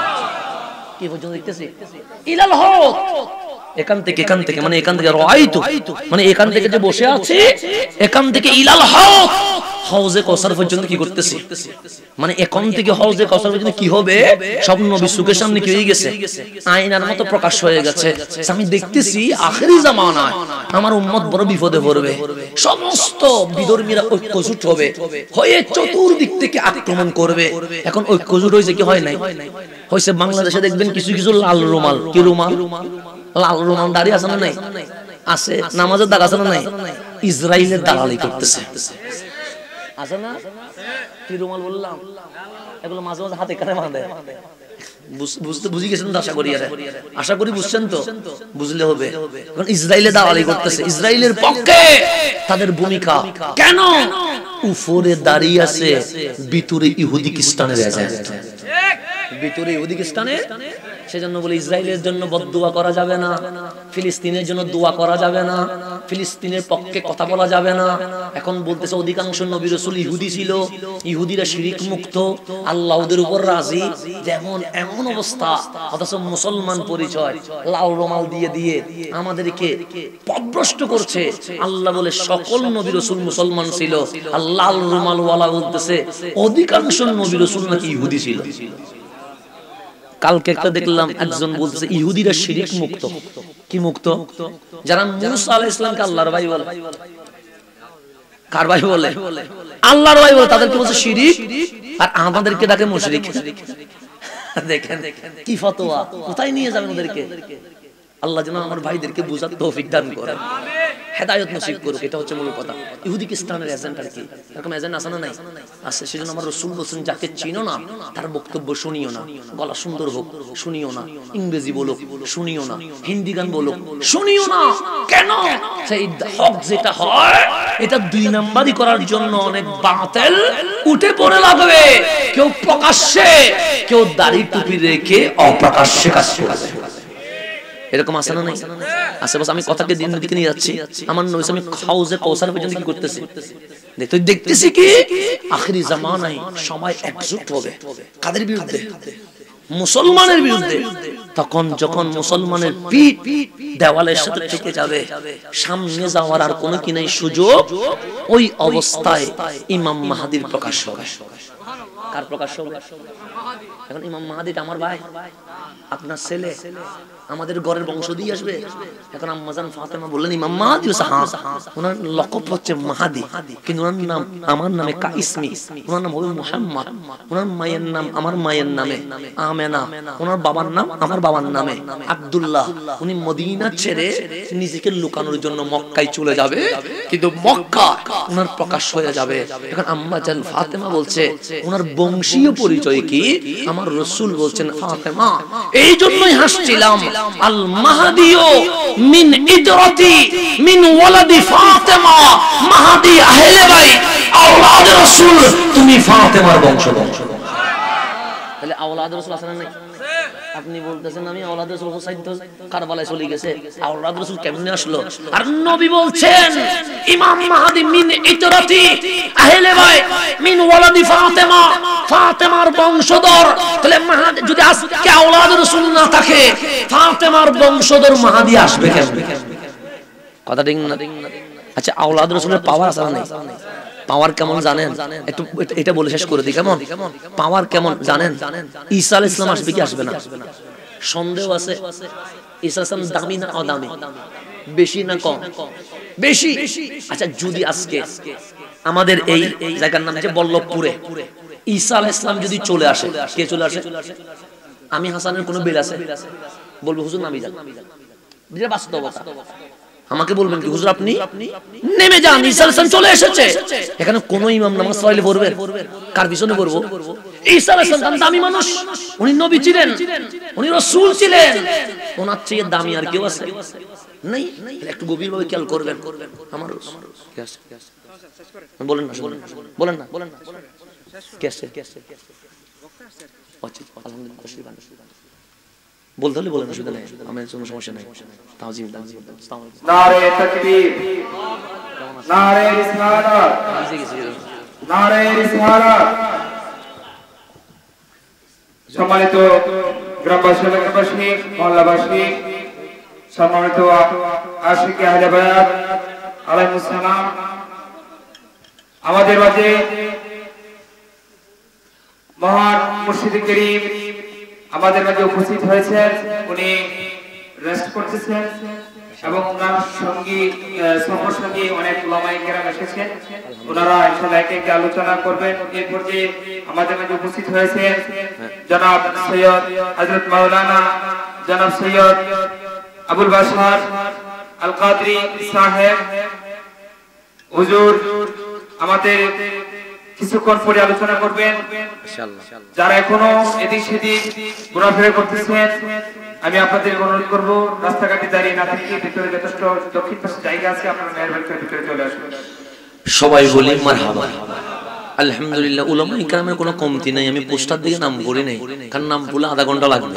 কি পর্যন্ত দেখতেছি? ইলাল হক, এখান থেকে মানে এখান থেকে রাইতু, মানে এখান থেকে যে বসে আছি এখান থেকে ইলাল হক হাউজে কাউসার পর্যন্ত কি করতেছি, মানে এখন থেকে হাউজে কাউসার পর্যন্ত কি হবে সব নবীর চোখের সামনে কি হয়ে গেছে, আয়নার মতো প্রকাশ হয়ে গেছে। আমি দেখতেছি আখেরি জামানায় আমার উম্মত বড় বিপদে পড়বে, সমস্ত বিধর্মীরা ঐক্যজোট হবে, হয়ে চতুর্দিক থেকে আক্রমণ করবে। এখন ঐক্যজোট হয়েছে কি হয় নাই? হয়েছে। বাংলাদেশে দেখবেন কিছু কিছু লাল রুমাল, কি রুমাল, লাল রুমাল দাঁড়িয়ে আছে না নাই? আছে। নামাজের দাগ আছে না নাই? ইসরায়েলের দালালি করতেছে, আছে না? কি রুমাল বললাম, এগুলো মাঝে মাঝে হাতে কানে বাঁধে। বুঝি গেছেন তো? আশা করি বুঝছেন তো, বুঝলে হবে। কারণ ইসরায়েলে দালালি করতেছে, ইসরায়েলের পক্ষে তাদের ভূমিকা। কেন? উপরে দাঁড়িয়ে আছে ভিতরে ইহুদি খ্রিস্টানের এজেন্ট, ভিতরে ইহুদি খ্রিস্টানের। সেজন্য বলে ইসরায়েলের জন্য বদদুয়া করা যাবে না, ফিলিস্তিনের জন্য দোয়া করা যাবে না, ফিলিস্তিনের পক্ষে কথা বলা যাবে না। এখন বলতেছে অধিকাংশ নবী রাসূল ইহুদি ছিল, ইহুদিরা শিরিক মুক্ত, আল্লাহ ওদের উপর রাজি, যেমন এমন অবস্থা। অথচ মুসলমান পরিচয় লাল রুমাল দিয়ে দিয়ে আমাদেরকে পথভ্রষ্ট করছে। আল্লাহ বলে সকল নবী রাসূল মুসলমান ছিল, আর লাল রুমাল ওয়ালা বলতেছে অধিকাংশ নবী রাসূল নাকি ইহুদি ছিল। কালকে একটা দেখলাম একজন বলতেছে ইহুদিরা শিরিক মুক্ত। কি মুক্ত? যারা মুসা আলাইহিস সালামকে আল্লাহর ভাই বলে। কার ভাই বলে? আল্লাহর ভাই বলে, তাদেরকে বলছে শিরিক, আর আমাদেরকে ডাকে মুশরিক। দেখেন কি ফতোয়া, কোথায় নিয়ে যাবেন ওদেরকে? আল্লাহ যেন আমার ভাইদেরকে বুঝার তৌফিক দান করেন, হেদায়েত নসিব করুক। এটা হচ্ছে মূল কথা। ইহুদি খ্রিস্টানের এজেন্ট আর কি, এরকম এজেন্ট আছে না নাই? আছে। সেজন্য আমার রাসূল বলেছেন, যাকে চিনো না তার বক্তব্য শুনিও না, গলা সুন্দর হোক শুনিও না, ইংরেজি বলুক শুনিও না, হিন্দি গান বলুক শুনিও না। কেন? সেই হক যেটা হয় এটা দুই নাম্বারই করার জন্য অনেক বাতিল উঠে পড়ে লাগবে। কেউ প্রকাশ্যে, কেউ দাড়ি টুপি রেখে অপ্রকাশ্যে কাজ করবে। এরকম আছে না নাই? আছে। বস আমি কথাকে দিন দিকে নিয়ে যাচ্ছি। আমার নবী আমি হাউজে কাউসার পর্যন্ত কি করতেছি দেখতেছি কি আখেরি জামানায় সবাই একজোট হবে। কাদের বিরুদ্ধে? মুসলমানের বিরুদ্ধে। তখন যখন মুসলমানের পিঠ দেওয়ালের সাথে থেকে যাবে, সামনে যাওয়ার আর কোনো কি নাই সুযোগ, ওই অবস্থায় ইমাম মাহদীর প্রকাশ হবে। কার প্রকাশ হবে? এখন ইমাম মাহদী আমার ভাই, আপনার ছেলে, আমাদের ঘরের বংশ দিয়ে আসবে। এখন আম্মা জান ফাতেমা বললেন, ইমাম মাহদী? ওনার লকব হচ্ছে মাহদী, কিন্তু ওনার নাম আমার নামে কাইসমি, ওনার নাম হবে মুহাম্মদ, ওনার মায়ের নাম আমার মায়ের নামে আমেনা, ওনার বাবার নাম আমার বাবার নামে আব্দুল্লাহ। উনি মদিনা ছেড়ে নিজেকে লুকানোর জন্য মক্কায় চলে যাবে, কিন্তু মক্কা ওনার প্রকাশ হয়ে যাবে। এখন আম্মা জান ফাতেমা বলছে ওনার বংশীয় পরিচয় কি? আমার রাসূল বলছেন, ফাতেমা এই জন্যই হাসছিলাম, আল মাহদিও মিন ইদরাতি মিন ওয়ালাদি ফাতেমা, মাহদি আহলে বাইত আওলাদ রাসূল, তুমি ফাতেমার বংশধর। তাহলে আওলাদ রাসূল আছে না নাই? আপনি বলতেছেন আমি আওলাদ রাসূল হুসাইন তো কারবালায় চলে গেছে, আওলাদ রাসূল কেমনে আসলো? আর নবী বলছেন ইমাম মাহদি মিন ইতরাতি আহলে বাইত মিন ওয়ালাদি ফাতেমা, ফাতেমার বংশধর। তাহলে মাহদি যদি আজকে আওলাদ রাসূল না থাকে, ফাতেমার বংশধর মাহদি আসবে কেমনে? কথা ঠিক না? আচ্ছা আওলাদ রাসূলের পাওয়ার আছে না? পাওয়ার কেমন জানেন? একটু এটা বলে শেষ করে দিই। কেমন পাওয়ার কেমন জানেন? ঈসা আলাইহিস সালাম আসবে কি আসবে না? সন্দেহ আছে। ঈসা আলাইহিস সালাম দামি না অদামি? বেশি না কম? বেশি। আচ্ছা যদি আজকে আমাদের এই জায়গার নাম যে বল্লভপুরে ঈসা আলাইহিস সালাম যদি চলে আসে, কে চলে আসে? আমি হাসানের কোনো বেল আছে? বলবো হুজুর নামি যান, যেটা বাস্তবতা। আমাকে বলবেন কি হুজুর আপনি নেমে যান, ঈসা আলাইহিস সালাম চলে এসেছে। এখানে কোন ইমাম নামাজ পড়লে পড়বে? কার পিছনে পড়বো? ঈসা আলাইহিস সালাম দামি মানুষ, উনি নবী ছিলেন, উনি রাসূল ছিলেন, ওনার চেয়ে দামি আর কেউ আছে? নাই। একটু গভীরভাবে খেয়াল করবেন। আমার বলেন না, বলেন না, বলেন না, কে আছে? আলহামদুলিল্লাহ বলতে হলে বলেন, অসুবিধা নেই, আমার কোনো সমস্যা নেই। তাওজিম নারে তাকবীর, নারে রিসালাত, নারে রিসালাত। সম্মানিত গ্রামবাসী, এলাকাবাসী, মহল্লাবাসী, সম্মানিত আশিকে আহলে বায়াত আলাইহিস সালাম, আমাদের মাঝে মহান মুর্শিদ করিম আমাদের মাঝে উপস্থিত হয়েছেন। উনি রেস্ট করতেছেন এবং ওনার সঙ্গী সফর সঙ্গী অনেক উলামায়ে কেরাম এসেছেন। ওনারা ইনশাআল্লাহ এক একটা আলোচনা করবেন। এরপর যে আমাদের মাঝে উপস্থিত হয়েছেন জনাব সৈয়দ হযরত মাওলানা জনাব সৈয়দ আবুল বাশার আল কাদরি সাহেব হুজুর আমাদের কিছুক্ষণ পরে আলোচনা করবেন। যারা এখনো এদিক সেদিক ঘোরাফেরা করতেছেন, আমি আপনাদের অনুরোধ করবো রাস্তাঘাটে দাঁড়িয়ে না থেকে ভিতরে যথেষ্ট দক্ষিণ পাশে জায়গা আছে, আপনারা মেহরবানি করে ভিতরে চলে আসবেন। সবাই বলি মারহাবা। আলহামদুলিল্লাহ, উলামায়ে কেরামের কোনো কমতি নাই। আমি পোস্টার দিকে নাম পড়ি নাই, কারণ নাম বলে আধা ঘন্টা লাগবে।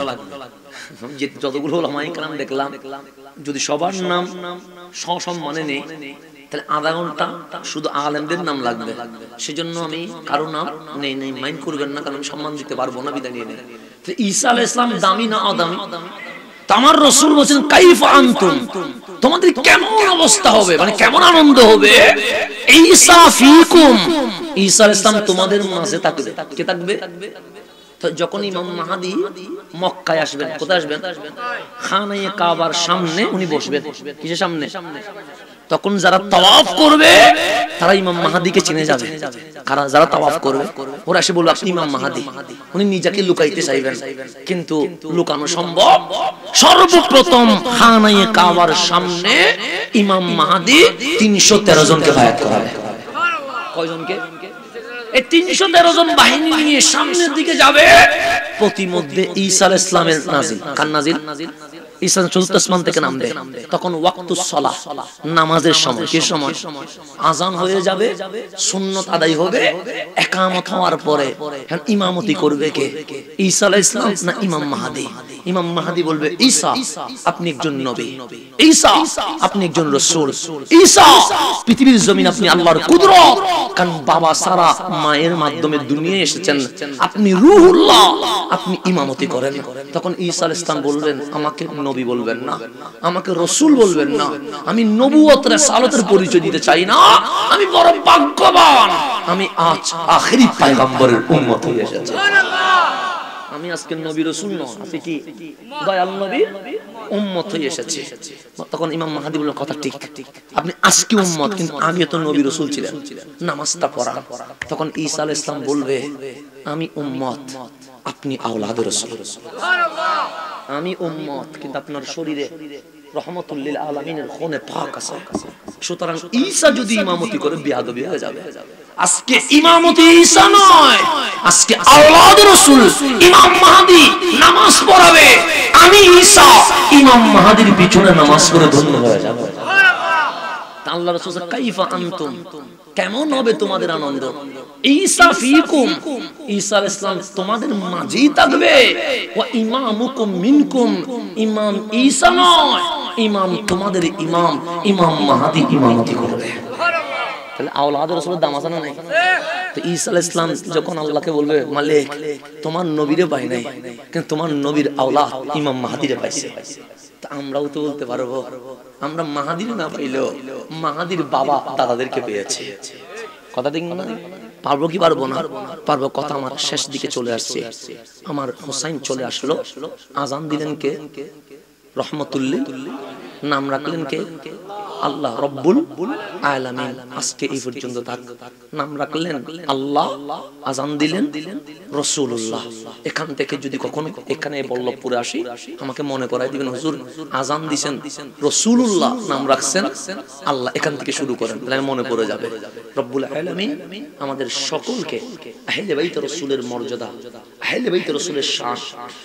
যতগুলো উলামায়ে কেরাম দেখলাম, যদি সবার নাম সসম্মানে নেই তাহলে আধা ঘন্টা শুধু আলেমদের নাম লাগবে। সেজন্য আমি কারো নাম নেই মাইন্ড করবেন না, কারণ আমি সম্মান দিতে পারবো না, বিদায় নিয়ে নেই। ঈসা আলাইহিস সালাম দামি না অদামি? আমার রাসূল বলেন কাইফা আনতুম, তোমাদের কেমন অবস্থা হবে, মানে কেমন আনন্দ হবে। ঈসা ফীকুম, ঈসা আলাইহিস সালাম তোমাদের মাঝে থাকবে। কে থাকবে? তো যখন ইমাম মাহদী মক্কায় আসবেন, কোথায় আসবেন? খানায়ে কাবার সামনে উনি বসবেন। কিসের সামনে? তখন যারা তাওয়াফ করবে তারা ইমাম মাহদীকে চিনে যাবে। কারা? যারা তাওয়াফ করবে ওরা এসে বলবে আপনি ইমাম মাহদী। উনি নিজেকে লুকাইতে চাইবেন, কিন্তু লুকানো সম্ভব। সর্বপ্রথম খানায়ে কাবার সামনে ইমাম মাহদী 313 জনকে বায়াত করাবে। কয়জনকে? এই 313 জন বাহিনী নিয়ে সামনের দিকে যাবে। প্রতিমধ্যে ঈসা আলাইহিস সালামের নাজিল। কার নাজিল? ঈসা চতুর্থ আসমান থেকে নামবে। তখন ওয়াক্তুস সালাহ, নামাজের সময়। কি সময়? আযান হয়ে যাবে, সুন্নাত আদায় হবে, ইকামত হওয়ার পরে ইমামতি করবে কে? ঈসা আলাইহিস সালাম না ইমাম মাহদী? ইমাম মাহদী বলবে ঈসা আপনি একজন নবী, ঈসা আপনি একজন রাসূল, ঈসা পৃথিবীর জমিন আপনি আল্লাহর কুদরত, কারণ বাবা সারা মায়ের মাধ্যমে দুনিয়ায় এসেছেন, আপনি রূহুল্লাহ, আপনি ইমামতি করেন। তখন ঈসা আলাইহিস সালাম বলবেন আমাকে নবী বলবেন না, আমাকে রাসূল বলবেন না, আমি নবুয়ত রিসালাতের পরিচয় দিতে চাই না, আমি বড় ভাগ্যবান, আমি আজ আখেরি পয়গম্বরের উম্মত হয়ে এসেছি। আমি আজকে নবী রাসূল নয়, আপনি কি দয়াল নবীর উম্মত হয়ে এসেছি। তখন ইমাম মাহদী বলল কথা ঠিক, আপনি আজকে উম্মত, কিন্তু আমিও তো নবী রাসূল ছিলেন, নামাজটা পড়া। তখন ঈসা আলাইহিস সালাম বলবে আমি উম্মত, আপনি আওলাদে রাসূল। আমি উম্মত, কিন্তু আপনার শরীরে রহমাতুল লিল আলামিনের খুনে পাক আছে। সুতরাং ঈসা যদি ইমামতি করে বিয়াদবি হয়ে যাবে। আজকে ইমামতি ঈসা নয়, আজকে আওলাদে রাসূল ইমাম মাহদী নামাজ পড়াবে। আমি ঈসা ইমাম মাহদীর পিছনে নামাজ পড়ে ধন্য হয়ে যাব। আল্লাহ রাসূল কাইফা আনতুম, কেমন হবে তোমাদের আনন্দ। ঈসা ফীকুম, ঈসা আলাইহিস সালাম তোমাদের মাঝেই থাকবে। ওয়া ইমামুকুম মিনকুম, ইমাম ঈসা নয়, ইমাম তোমাদের ইমাম, ইমাম মাহদী ইমামতি করবে। তাহলে আওলাদে রাসূলের দাম আছে না নাই? তো ঈসা আলাইহিস সালাম যখন আল্লাহকে বলবে মালিক তোমার নবীরে পাই নাই, কিন্তু তোমার নবীর আওলাদ ইমাম মাহদীরে পাইছে, আমরাও তো বলতে পারবো, আমরা মাহাদির না পাইলেও মাহাদির বাবা দাদাদেরকে পেয়েছি। কথা ঠিক না? পারবো কি পারবো না? পারবো। কথা আমার শেষ দিকে চলে আসছে। আমার হোসাইন চলে আসলো, আজান দিলেন কে? রহমতুল্লিল। নাম রাখলেন কে? আল্লাহ রব্বুল আলামিন। আজকে এই পর্যন্ত থাক। নাম রাখলেন আল্লাহ, আজান দিলেন রাসূলুল্লাহ। এখান থেকে যদি কখনো এখানে বল্লভপুরে আসি, আমাকে মনে করাই দিবেন, হুজুর আজান দিবেন রাসূলুল্লাহ, নাম রাখছেন আল্লাহ, এখান থেকে শুরু করেন, তাহলে মনে পড়ে যাবে। রব্বুল আলামিন আমাদের সকলকে আহলে বাইত রাসূলের মর্যাদা, আহলে বাইত রাসূলের শান,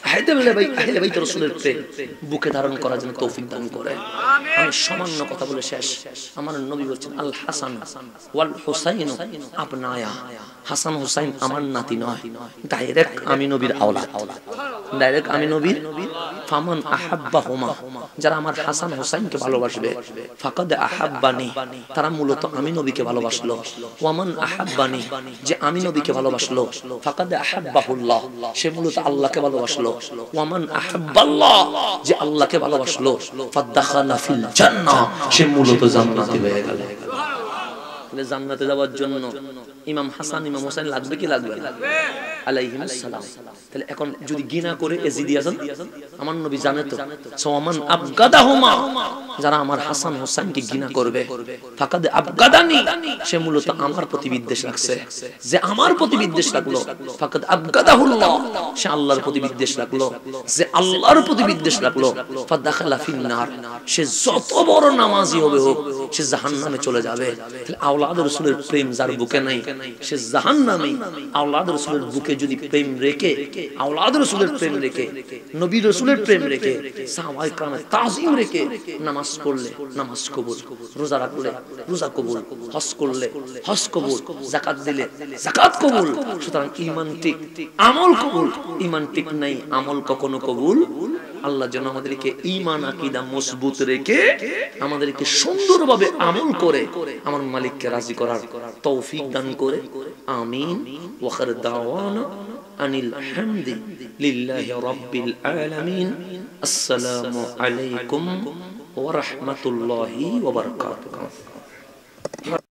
আহলে বাইত রাসূলের প্রেম বুকে ধারণ করার জন্য তৌফিক দান করে। আমি সামান্য কথা বলে শেষ। আমার নবী বলেছেন আল হাসান ওয়াল হুসাইন আবনায়া। হাসান হুসাইন আমার নাতি নয়, ডাইরেক্ট আমি নবীর আওলাদ, ডাইরেক্ট আমি নবীর। ফামান আহাব্বাহুমা, যারা আমার হাসান হুসাইনকে ভালোবাসবে, ফাকাদ আহাব্বানি, তারা মূলত আমি নবীকে ভালোবাসলো। ওয়ামান আহাব্বানি, যে আমি নবীকে ভালোবাসলো, ফাকাদ আহাব্বাহুল্লাহ, সে মূলত আল্লাহকে ভালোবাসলো। ওয়ামান আহাব্বাল্লাহ, যে আল্লাহকে ভালোবাসলো, ফাদাখালা ফিল জান্নাহ, সে মূলত জান্নাতি হয়ে গেল। তাহলে জান্নাতে যাওয়ার জন্য ইমাম হাসান ইমাম হোসেন লাগবে কি লাগবে না? আলাইহিস সালাম। তাহলে এখন যদি ঘৃণা করে এজিদি আছেন, আমার নবী জানে তো, সোমান আবগাদাহুমা, যারা আমার হাসান হোসেনকে ঘৃণা করবে, ফাকাদ আবগাদানি, সে মূলত আমার প্রতি বিদ্বেষ রাখছে। যে আমার প্রতি বিদ্বেষ রাখলো, ফাকাদ আবগাদাহুল্লাহ, সে আল্লাহর প্রতি বিদ্বেষ রাখলো। যে আল্লাহর প্রতি বিদ্বেষ রাখলো, ফাদাখালা ফিন নার, সে যত বড় নামাজি হবে হোক, সে জাহান্নামে চলে যাবে। তাহলে আওলাদ রাসূলের প্রেম যার বুকে নাই, সে জাহান্নামী। আওলাদ রাসূলের বুকে যদি প্রেম রেখে, আওলাদ রাসূলের প্রেম রেখে, নবী রাসূলের প্রেম রেখে, সাহাবায়ে কেরামের তাজিম রেখে নামাজ পড়লে নামাজ কবুল, রোজা রাখলে রোজা কবুল, হজ করলে হজ কবুল, যাকাত দিলে যাকাত কবুল। সুতরাং ঈমান ঠিক, আমল কবুল। ঈমান ঠিক নাই, আমল কখনো কবুল। আল্লাহ যেন আমাদেরকে ঈমান আকীদা মজবুত রেখে আমাদেরকে সুন্দরভাবে আমল করে আমার মালিককে রাজি করার তৌফিক দান করে। আমিন। ওয়া আখির দাওয়ানা আনিল হামদি লিল্লাহি রাব্বিল আলামিন। আসসালামু আলাইকুম ওয়া রাহমাতুল্লাহি ওয়া বারাকাতুহু।